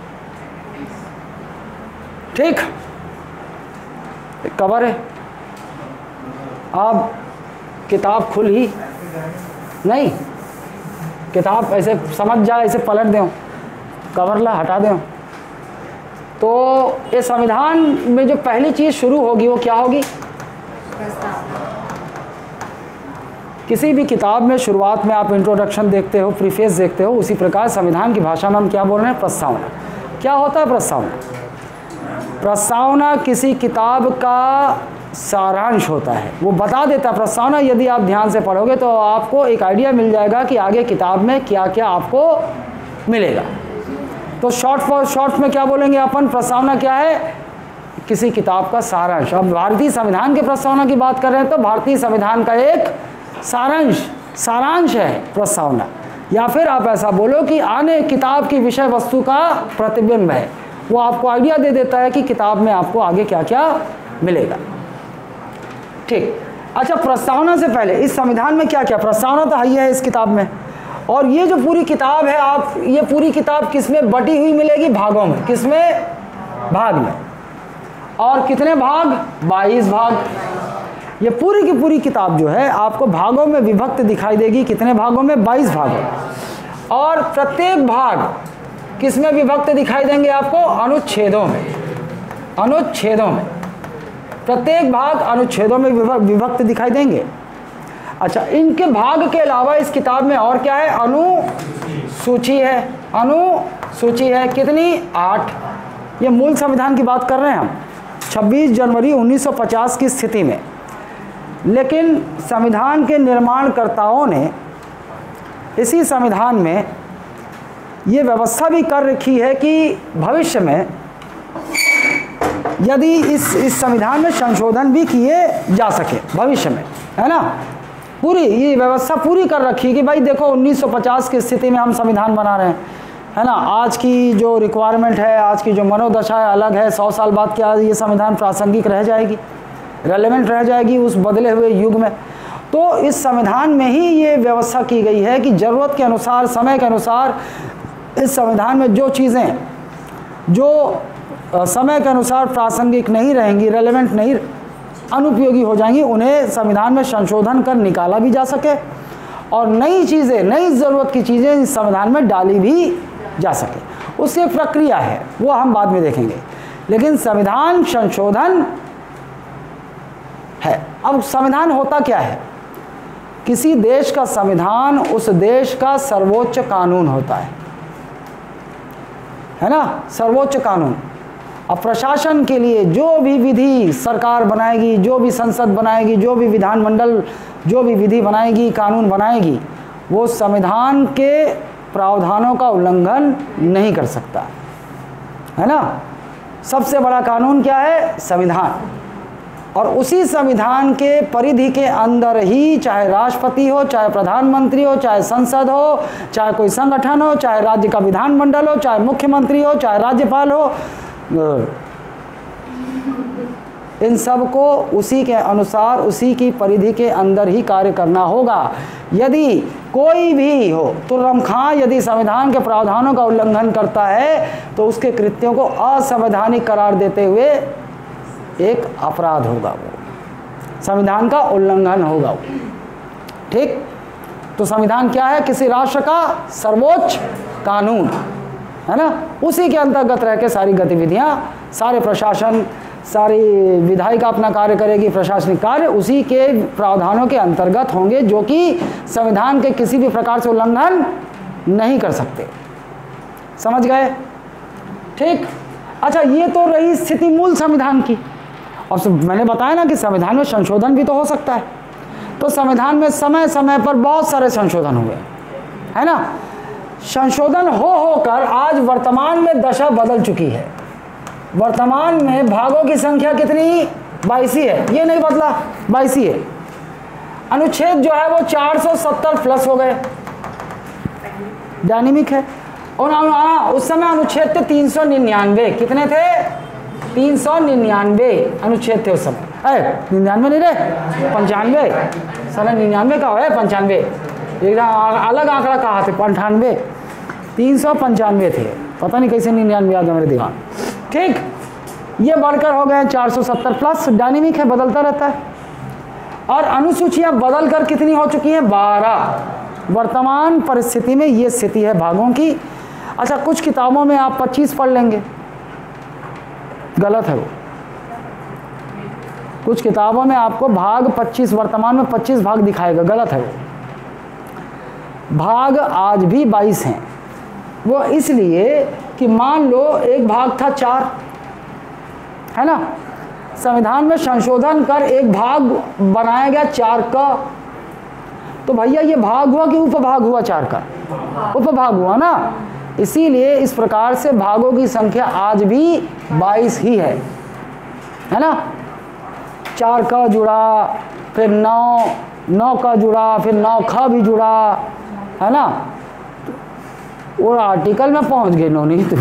ठीक, कवर है। अब किताब खुल ही नहीं, किताब ऐसे समझ जाए, ऐसे पलट दें, कवर ला हटा दें, तो ये संविधान में जो पहली चीज शुरू होगी वो क्या होगी? किसी भी किताब में शुरुआत में आप इंट्रोडक्शन देखते हो, प्रीफेस देखते हो, उसी प्रकार संविधान की भाषा में हम क्या बोल रहे हैं? प्रस्तावना। क्या होता है प्रस्तावना? प्रस्तावना किसी किताब का सारांश होता है, वो बता देता है। प्रस्तावना यदि आप ध्यान से पढ़ोगे तो आपको एक आइडिया मिल जाएगा कि आगे किताब में क्या क्या आपको मिलेगा। तो शॉर्ट फॉर शॉर्ट में क्या बोलेंगे अपन? प्रस्तावना क्या है? किसी किताब का सारांश। अब भारतीय संविधान की प्रस्तावना की बात कर रहे हैं तो भारतीय संविधान का एक सारांश सारांश है प्रस्तावना, या फिर आप ऐसा बोलो कि आने किताब की विषय वस्तु का प्रतिबिंब है। वो आपको आइडिया दे देता है कि किताब में आपको आगे क्या क्या मिलेगा। ठीक, अच्छा, प्रस्तावना से पहले इस संविधान में क्या क्या? प्रस्तावना तो है इस किताब में, और ये जो पूरी किताब है, आप ये पूरी किताब किसमें बटी हुई मिलेगी? भागों में। किसमें? भाग में। और कितने भाग? बाईस भाग। ये पूरी की पूरी किताब जो है आपको भागों में विभक्त दिखाई देगी। कितने भागों में? बाईस भागों। और प्रत्येक भाग किसमें विभक्त दिखाई देंगे आपको? अनुच्छेदों में। अनुच्छेदों में प्रत्येक भाग अनुच्छेदों में विभक्त दिखाई देंगे। अच्छा, इनके भाग के अलावा इस किताब में और क्या है? अनुसूची है। अनुसूची है कितनी? आठ। ये मूल संविधान की बात कर रहे हैं हम, छब्बीस जनवरी उन्नीस सौ पचास की स्थिति में। लेकिन संविधान के निर्माणकर्ताओं ने इसी संविधान में ये व्यवस्था भी कर रखी है कि भविष्य में यदि इस इस संविधान में संशोधन भी किए जा सके भविष्य में, है ना। पूरी ये व्यवस्था पूरी कर रखी है कि भाई देखो उन्नीस सौ पचास की स्थिति में हम संविधान बना रहे हैं, है ना। आज की जो रिक्वायरमेंट है, आज की जो मनोदशा है अलग है। सौ साल बाद क्या ये संविधान प्रासंगिक रह जाएगी, रेलेवेंट रह जाएगी उस बदले हुए युग में। तो इस संविधान में ही ये व्यवस्था की गई है कि ज़रूरत के अनुसार, समय के अनुसार इस संविधान में जो चीज़ें जो समय के अनुसार प्रासंगिक नहीं रहेंगी, रेलेवेंट नहीं, अनुपयोगी हो जाएंगी, उन्हें संविधान में संशोधन कर निकाला भी जा सके और नई चीज़ें, नई ज़रूरत की चीज़ें इस संविधान में डाली भी जा सके। उसकी एक प्रक्रिया है, वो हम बाद में देखेंगे। लेकिन संविधान संशोधन है। अब संविधान होता क्या है? किसी देश का संविधान उस देश का सर्वोच्च कानून होता है, है ना, सर्वोच्च कानून। अब प्रशासन के लिए जो भी विधि सरकार बनाएगी, जो भी संसद बनाएगी, जो भी विधानमंडल जो भी विधि बनाएगी, कानून बनाएगी, वो संविधान के प्रावधानों का उल्लंघन नहीं कर सकता, है ना। सबसे बड़ा कानून क्या है? संविधान। और उसी संविधान के परिधि के अंदर ही चाहे राष्ट्रपति हो, चाहे प्रधानमंत्री हो, चाहे संसद हो, चाहे कोई संगठन हो, चाहे राज्य का विधानमंडल हो, चाहे मुख्यमंत्री हो, चाहे राज्यपाल हो, इन सब को उसी के अनुसार, उसी की परिधि के अंदर ही कार्य करना होगा। यदि कोई भी हो तो रमखां यदि संविधान के प्रावधानों का उल्लंघन करता है तो उसके कृत्यों को असंवैधानिक करार देते हुए एक अपराध होगा, वो संविधान का उल्लंघन होगा वो। ठीक, तो संविधान क्या है? किसी राष्ट्र का सर्वोच्च कानून, है ना। उसी के अंतर्गत रह के सारी गतिविधियां, सारे प्रशासन, सारी विधायिका अपना कार्य करेगी, प्रशासनिक कार्य उसी के प्रावधानों के अंतर्गत होंगे, जो कि संविधान के किसी भी प्रकार से उल्लंघन नहीं कर सकते। समझ गए? ठीक। अच्छा, ये तो रही स्थिति मूल संविधान की। और मैंने बताया ना कि संविधान में संशोधन भी तो हो सकता है। तो संविधान में समय समय पर बहुत सारे संशोधन हुए, है ना। संशोधन हो होकर आज वर्तमान में दशा बदल चुकी है। वर्तमान में भागों की संख्या कितनी? बाईस ही है, ये नहीं बदला, बाईस ही है। अनुच्छेद जो है वो चार सौ सत्तर प्लस हो गए, डायनेमिक है। और उस समय अनुच्छेद थे तीन सौ निन्यानवे। कितने थे? तीन सौ निन्यानवे अनुच्छेद थे उस समय। अरे निन्यानवे नहीं रहे, पंचानवे। साला निन्यानवे का है, पंचानवे एकदम अलग आंकड़ा कहा थे, पंठानवे। तीन सौ पंचानवे थे, पता नहीं कैसे निन्यानवे आ गया मेरे दिमाग। ठीक, ये बढ़कर हो गए चार सौ सत्तर प्लस, डायनेमिक है, बदलता रहता है। और अनुसूचियां बदल कर कितनी हो चुकी हैं? बारह। वर्तमान परिस्थिति में ये स्थिति है भागों की। अच्छा, कुछ किताबों में आप पच्चीस पढ़ लेंगे, गलत है वो। कुछ किताबों में आपको भाग पच्चीस, वर्तमान में पच्चीस भाग दिखाएगा, गलत है वो। भाग आज भी बाईस हैं। वो इसलिए कि मान लो एक भाग था चार, है ना। संविधान में संशोधन कर एक भाग बनाया गया चार का, तो भैया ये भाग हुआ कि उपभाग हुआ? चार का उपभाग हुआ ना। इसीलिए इस प्रकार से भागों की संख्या आज भी बाईस ही है, है ना। चार का जुड़ा, फिर नौ, नौ का जुड़ा, फिर नौ खा भी जुड़ा, है ना। और आर्टिकल में पहुंच गए, नो नहीं तो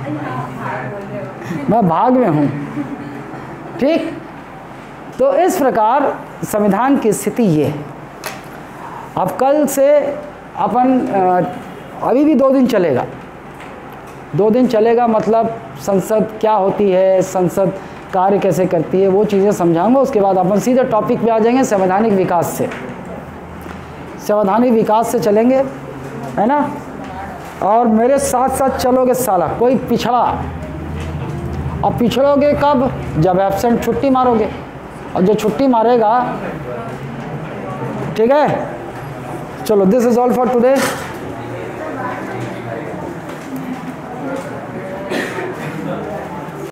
मैं भाग में हूँ। ठीक, तो इस प्रकार संविधान की स्थिति ये है। अब कल से अपन, अभी भी दो दिन चलेगा, दो दिन चलेगा मतलब संसद क्या होती है, संसद कार्य कैसे करती है, वो चीज़ें समझाऊंगा। उसके बाद अपन सीधे टॉपिक पे आ जाएंगे, संवैधानिक विकास से। संवैधानिक विकास से चलेंगे, है ना। और मेरे साथ साथ चलोगे साला, कोई पिछड़ा। और पिछड़ोगे कब? जब एब्सेंट छुट्टी मारोगे। और जो छुट्टी मारेगा, ठीक है। चलो, this is all for today.